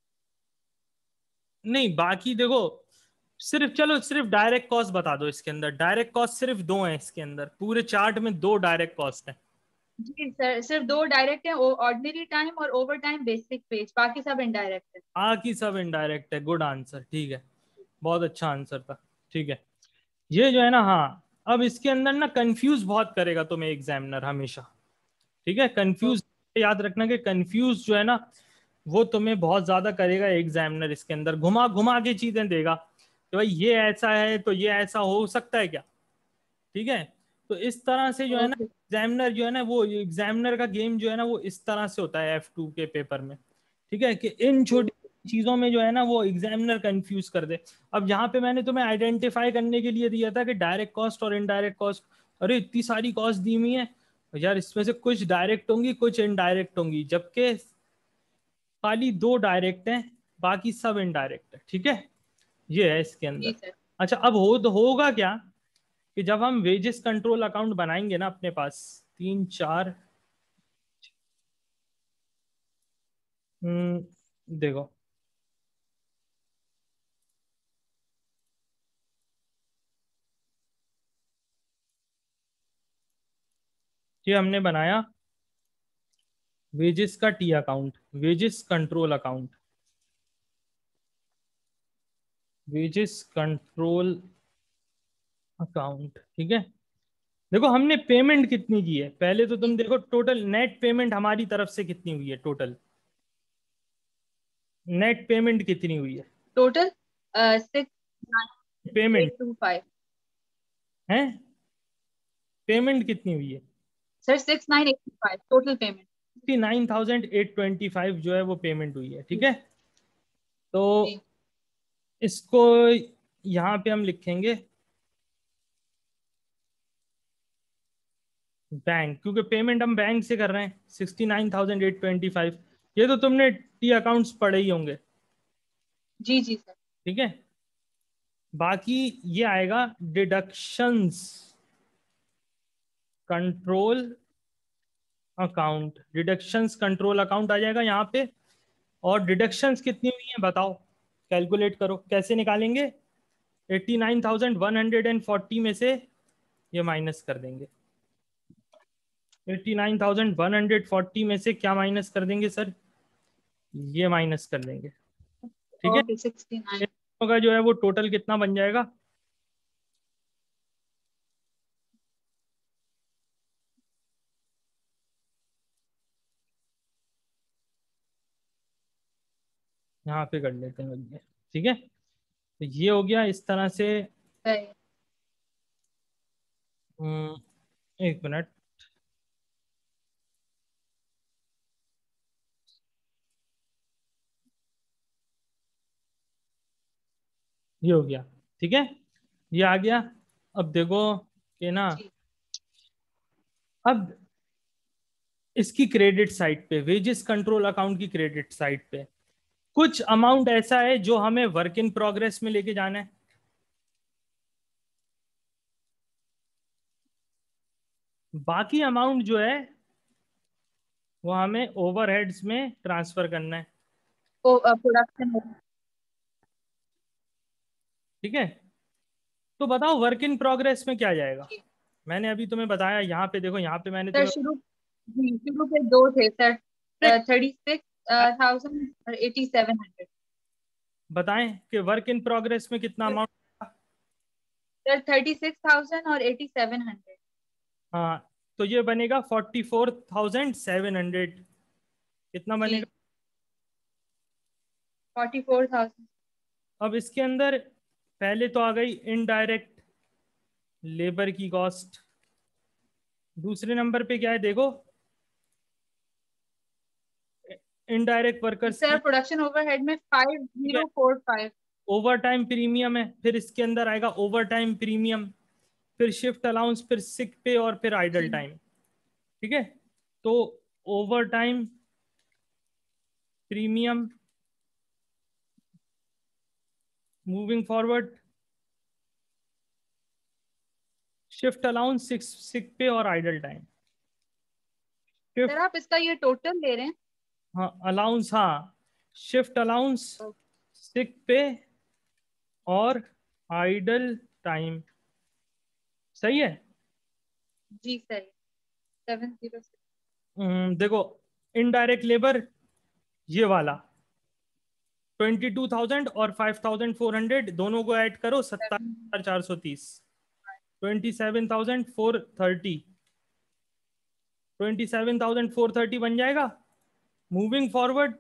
नहीं, बाकी देखो, सिर्फ चलो सिर्फ डायरेक्ट कॉस्ट बता दो। इसके अंदर डायरेक्ट कॉस्ट सिर्फ दो हैं, इसके अंदर पूरे चार्ट में दो डायरेक्ट कॉस्ट है। जी सर, सिर्फ दो डायरेक्ट है, ऑर्डिनरी टाइम और ओवर टाइम बेसिक वेज, बाकी सब इनडायरेक्ट है। बाकी सब इनडायरेक्ट है। गुड आंसर, ठीक है, बहुत अच्छा आंसर था। ठीक है, ये जो है ना, हाँ, अब इसके अंदर ना कंफ्यूज बहुत करेगा तुम्हें एग्जामिनर हमेशा। ठीक है, ओ, कंफ्यूज याद रखना कि कंफ्यूज जो है ना, वो तुम्हें बहुत ज्यादा करेगा एग्जामिनर। इसके अंदर घुमा घुमा के चीजें देगा कि भाई ये ऐसा है तो ये ऐसा हो सकता है क्या। ठीक है, तो इस तरह से जो है ना, ओके। एग्जामिनर जो है ना, वो एग्जामिनर का गेम जो है ना, वो इस तरह से होता है F2 के पेपर में। ठीक है, कि इन छोटी चीजों में जो है ना, वो एग्जामिनर कंफ्यूज कर दे। अब यहाँ पे मैंने तुम्हें आइडेंटिफाई करने के लिए दिया था कि डायरेक्ट कॉस्ट और इनडायरेक्ट कॉस्ट। अरे इतनी सारी कॉस्ट दी हुई है यार, इसमें से कुछ डायरेक्ट होंगी कुछ इनडायरेक्ट होंगी, जबकि खाली दो डायरेक्ट हैं, बाकी सब इनडायरेक्ट है। ठीक है, ये है इसके जी अंदर। सर। अच्छा, अब हो तो होगा क्या कि जब हम वेजेस कंट्रोल अकाउंट बनाएंगे ना अपने पास, तीन चार, देखो, ये हमने बनाया वेजेस का T account, wages control account, wages control account. ठीक है, देखो हमने पेमेंट कितनी की है पहले तो तुम जी। देखो, टोटल नेट पेमेंट हमारी तरफ से कितनी हुई है, टोटल नेट पेमेंट कितनी हुई है? टोटल 69825। पेमेंट है, पेमेंट कितनी हुई है? Sir 6985 total payment. 69,825 जो है वो पेमेंट हुई है। ठीक है, तो जी इसको यहाँ पे हम लिखेंगे बैंक, क्योंकि पेमेंट हम बैंक से कर रहे हैं 69,825। ये तो तुमने टी अकाउंट्स पढ़े ही होंगे। जी जी सर। ठीक है, बाकी ये आएगा deductions control account, deductions control account आ जाएगा यहाँ पे। और डिडक्शंस कितनी हुई है बताओ, कैलकुलेट करो, कैसे निकालेंगे? 89,140 में से ये माइनस कर देंगे। 89,140 में से क्या माइनस कर देंगे सर? ये माइनस कर देंगे। ठीक है, ओके 69। इन दोनों का जो है वो टोटल कितना बन जाएगा? यहाँ पे कर लेते हैं भैया। ठीक है, तो ये हो गया इस तरह से। सही। हम्म, एक मिनट, ये हो गया। ठीक है, ये आ गया। अब देखो कि ना, जी अब इसकी क्रेडिट साइड पे, वेजेस कंट्रोल अकाउंट की क्रेडिट साइड पे कुछ अमाउंट ऐसा है जो हमें वर्क इन प्रोग्रेस में लेके जाना है। बाकी अमाउंट जो है वो हमें ओवरहेड्स में ट्रांसफर करना है। तो प्रोडक्शन। ठीक है, तो बताओ वर्क इन प्रोग्रेस में क्या जाएगा? मैंने अभी तुम्हें बताया, यहाँ पे देखो, यहाँ पे मैंने सर तुम्हें शुरू, जी शुरू के दो थे सर। 36,000 और 8700। बताएं कि वर्क इन प्रोग्रेस में कितना अमाउंट। सर 36,000 और 8700। हाँ, तो ये बनेगा 44,700। कितना बनेगा? जी 44,000। अब इसके अंदर पहले तो आ गई इनडायरेक्ट लेबर की कॉस्ट, दूसरे नंबर पे क्या है देखो, इनडायरेक्ट वर्कर्स सर की। प्रोडक्शन ओवरहेड में 5045। ओवर टाइम प्रीमियम है, फिर इसके अंदर आएगा ओवर टाइम प्रीमियम। फिर शिफ्ट अलाउंस, फिर सिक पे, और फिर आइडल टाइम। ठीक है, तो over time, premium, moving forward, shift allowance, sick pay और आइडल टाइम। सर शिफ्ट, आप इसका ये टोटल ले रहे हैं? हाँ अलाउंस, हाँ शिफ्ट अलाउंस, सिक पे और आइडल टाइम। सही है। जी सर, 706। देखो, इनडायरेक्ट लेबर ये वाला 22,000 और 5,400 दोनों को ऐड करो, 27,430। 27,430, 27,430 बन जाएगा। मूविंग फॉरवर्ड,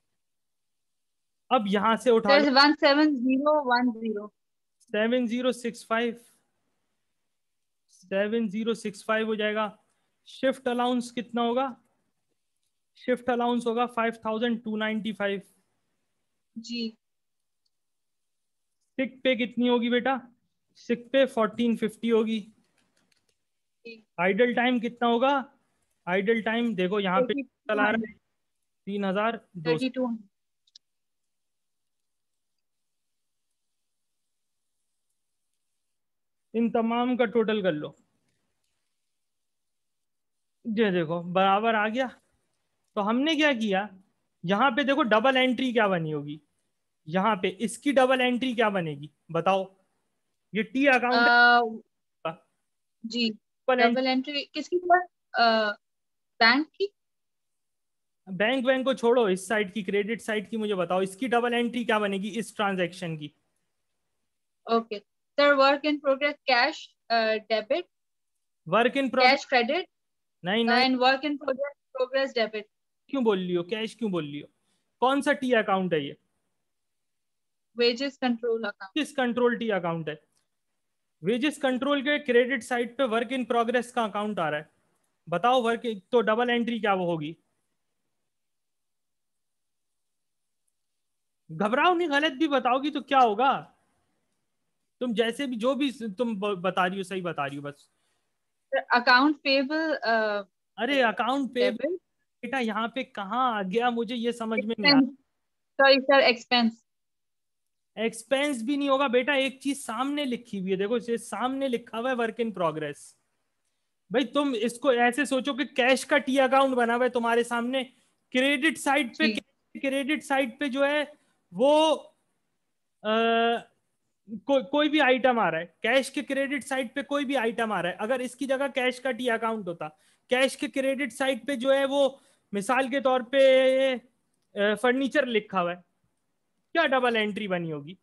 अब यहां से उठा लो। सर 17010। 7065, 7065 हो जाएगा। शिफ्ट अलाउंस कितना होगा? शिफ्ट अलाउंस होगा 5,295। जी। सिक पे कितनी होगी बेटा? सिक पे 1450 होगी। आइडल टाइम कितना होगा? आइडल टाइम देखो यहाँ पे चला रहा 3200। है, 3,200। 3200। इन तमाम का टोटल कर लो। ये देखो बराबर आ गया। तो हमने क्या किया, यहाँ पे देखो डबल एंट्री क्या बनी होगी। यहाँ पे इसकी डबल एंट्री क्या बनेगी बताओ? ये टी अकाउंट है, जी। Double entry. डबल एंट्री किसकी पर? बैंक की। बैंक बैंक को छोड़ो, इस साइड की, क्रेडिट साइड की मुझे बताओ, इसकी डबल एंट्री क्या बनेगी इस ट्रांजैक्शन की? Okay sir, work in progress cash debit, work in progress? Cash credit नहीं नहीं, and work in progress progress debit. क्यों बोल रही हो कैश, क्यों बोल रही हो? कौन सा टी अकाउंट है ये? Wages control account. किस कंट्रोल टी अकाउंट है? वेजेस कंट्रोल के क्रेडिट साइड पे वर्क इन प्रोग्रेस का अकाउंट आ रहा है। बताओ वर्क, तो डबल एंट्री क्या वो होगी? घबराओ नहीं, गलत भी बताओगी तो क्या होगा? तुम जैसे भी, जो भी तुम बता रही हो सही बता रही हो बस। अकाउंट पेबल अरे अकाउंट पे डेबिट। बेटा यहाँ पे कहाँ आ गया, मुझे ये समझ में नहीं आ एक्सपेंस। Sorry sir, expense. रहा। एक्सपेंस भी नहीं होगा बेटा, एक चीज सामने लिखी हुई है, देखो ये सामने लिखा हुआ है वर्क इन प्रोग्रेस। भाई तुम इसको ऐसे सोचो कि कैश का टी अकाउंट बना हुआ है तुम्हारे सामने, क्रेडिट साइड पे, जी। क्रेडिट साइड पे जो है वो कोई भी आइटम आ रहा है, कैश के क्रेडिट साइड पे कोई भी आइटम आ रहा है, अगर इसकी जगह कैश का टी अकाउंट होता, कैश के क्रेडिट साइड पे जो है वो मिसाल के तौर पे फर्नीचर लिखा हुआ है, क्या डबल एंट्री बनी होगी?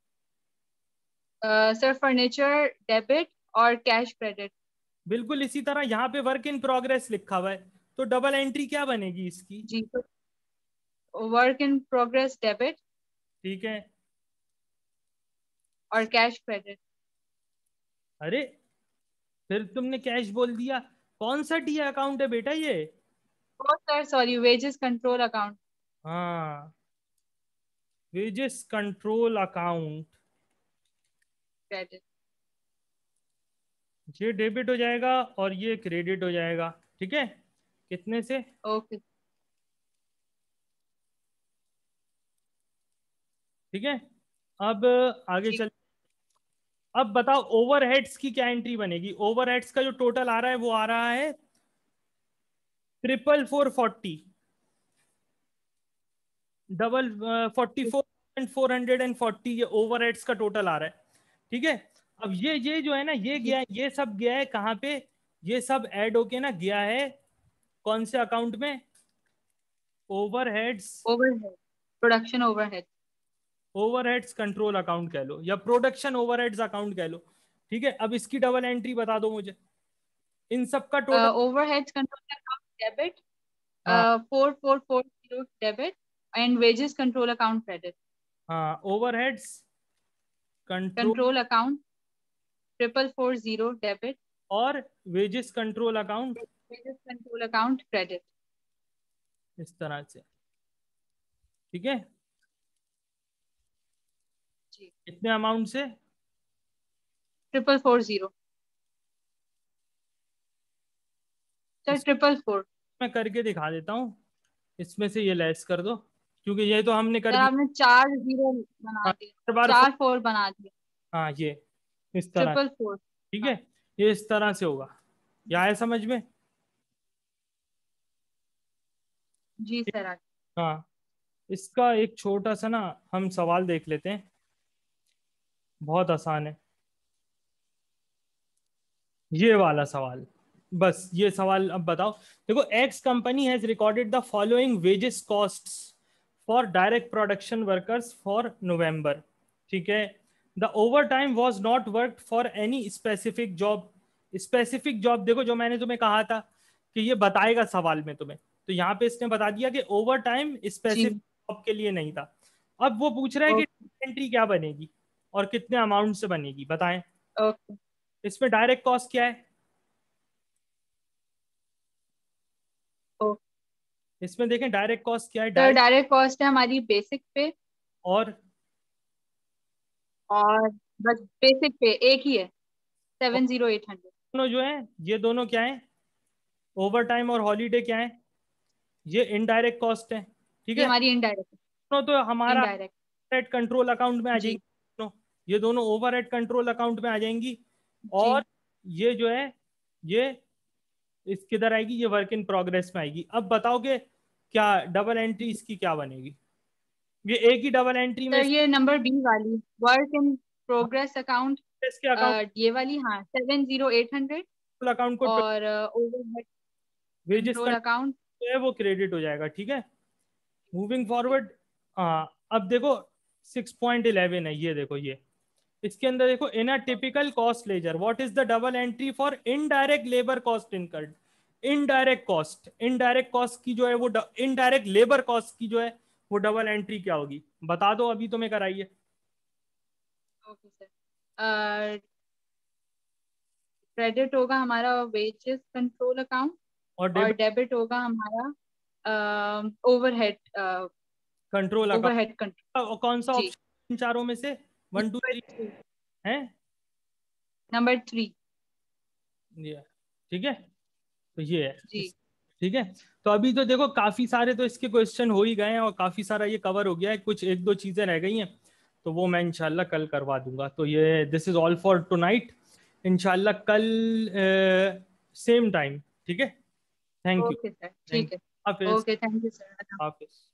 सर फर्नीचर डेबिट और कैश क्रेडिट। बिल्कुल इसी तरह यहाँ पे वर्क इन प्रोग्रेस लिखा हुआ है, तो डबल एंट्री क्या बनेगी इसकी? जी, तो वर्क इन प्रोग्रेस डेबिट ठीक है। और कैश क्रेडिट। अरे फिर तुमने कैश बोल दिया, कौन सा टी अकाउंट है बेटा ये? Oh sir sorry, wages control account. हाँ, वेजेस कंट्रोल अकाउंट। क्रेडिट। ये डेबिट हो जाएगा और ये क्रेडिट हो जाएगा। ठीक है, कितने से? ओके। ठीक है, अब आगे ठीक। चल। अब बताओ ओवरहेड्स की क्या एंट्री बनेगी? ओवरहेड्स का जो टोटल आ रहा है वो आ रहा है 44440, डबल 44,440, ये ओवरहेड्स का टोटल आ रहा है। ठीक है, अब ये जो है ना, ये जी। गया, ये सब गया है कहाँ पे? ये सब ऐड होके ना गया है कौन से अकाउंट में? Overheads, overhead, production overhead. Overheads control account कह लो या प्रोडक्शन ओवरहेड्स अकाउंट कह लो। ठीक है, अब इसकी डबल एंट्री बता दो मुझे, इन सब का total. Overheads control account debit, हाँ 4440 debit and wages control account credit. हाँ, overheads control control account 4440 debit, और wages control account, wages control account credit. इस तरह से। ठीक है, जी। इतने अमाउंट से 4440। सर 444। मैं करके दिखा देता हूँ, इसमें से ये लेस कर दो, क्योंकि ये तो हमने कर सर दिया। आपने 4 जीरो बना हाँ, दिए, हर बार 4 4 बना दिए। हाँ ये इस तरह, 444। ठीक है, हाँ ये इस तरह से होगा। क्या है समझ में? जी सर। हाँ, इसका एक छोटा सा ना हम सवाल देख लेते हैं, बहुत आसान है ये वाला सवाल। बस ये सवाल अब बताओ। देखो, X company has recorded the following wages costs for direct production workers for November. ठीक है, the over time was not work for any specific job. Specific job देखो, जो मैंने तुम्हें कहा था कि ये बताएगा सवाल में तुम्हें, तो यहाँ पे इसने बता दिया कि ओवर टाइम स्पेसिफिक जी जॉब के लिए नहीं था। अब वो पूछ रहा है कि ओके एंट्री क्या बनेगी और कितने अमाउंट से बनेगी, बताएं। ओके इसमें डायरेक्ट कॉस्ट क्या है? ओके। इसमें देखें डायरेक्ट कॉस्ट क्या है, सर डायरेक्ट डायरेक्ट कॉस्ट है हमारी बेसिक पे, और और बस बेसिक पे एक ही है, 70800। दोनों जो है, ये दोनों क्या है, ओवर टाइम और हॉलीडे क्या है, ये इनडायरेक्ट कॉस्ट है। ठीक ये है, हमारी इनडायरेक्ट। दोनों तो हमारा इनडायरेक्ट। ओवरहेड कंट्रोल अकाउंट में आ जाएंगी। जी दोनों, ये दोनों ओवरहेड कंट्रोल अकाउंट में आ जाएंगी। और जी ये जो है, ये इस किधर आएगी, ये वर्क इन प्रोग्रेस में आएगी। अब बताओ कि क्या डबल एंट्री इसकी क्या बनेगी? ये एक ही डबल एंट्री में सर, ये नंबर बी वाली वर्क इन प्रोग्रेस अकाउंट, इसके अकाउंट ये वाली, हाँ 70800। अकाउंट को और ओवरहेड वेजेस कंट्रोल अकाउंट। है वो क्रेडिट हो जाएगा। ठीक है, मूविंग फॉरवर्ड। हाँ, अब देखो 6.11 है, ये देखो ये इसके अंदर देखो, in a typical cost ledger what is the double entry for indirect labour cost incurred. Indirect cost की जो है वो, इनडायरेक्ट लेबर कॉस्ट की जो है वो डबल एंट्री क्या होगी, बता दो, अभी तुम्हें कराइए। ओके सर, क्रेडिट होगा हमारा वेजेस कंट्रोल अकाउंट, और और डेबिट डेबिट होगा हमारा overhead, control overhead control. Account. कौन सा जी। ऑप्शन इन चारों में से, 1 2 3 है? नंबर 3। ये ठीक है, तो ये है जी ठीक है। तो अभी तो देखो काफी सारे तो इसके क्वेश्चन हो ही गए हैं और काफी सारा ये कवर हो गया है, कुछ एक दो चीजें रह गई हैं, तो वो मैं इंशाल्लाह कल करवा दूंगा। तो ये this is all for tonight, इंशाल्लाह कल सेम टाइम। ठीक है, thank you, okay sir, thank ठीक है। यू, हाफिज, okay, thank you sir. Hafiz.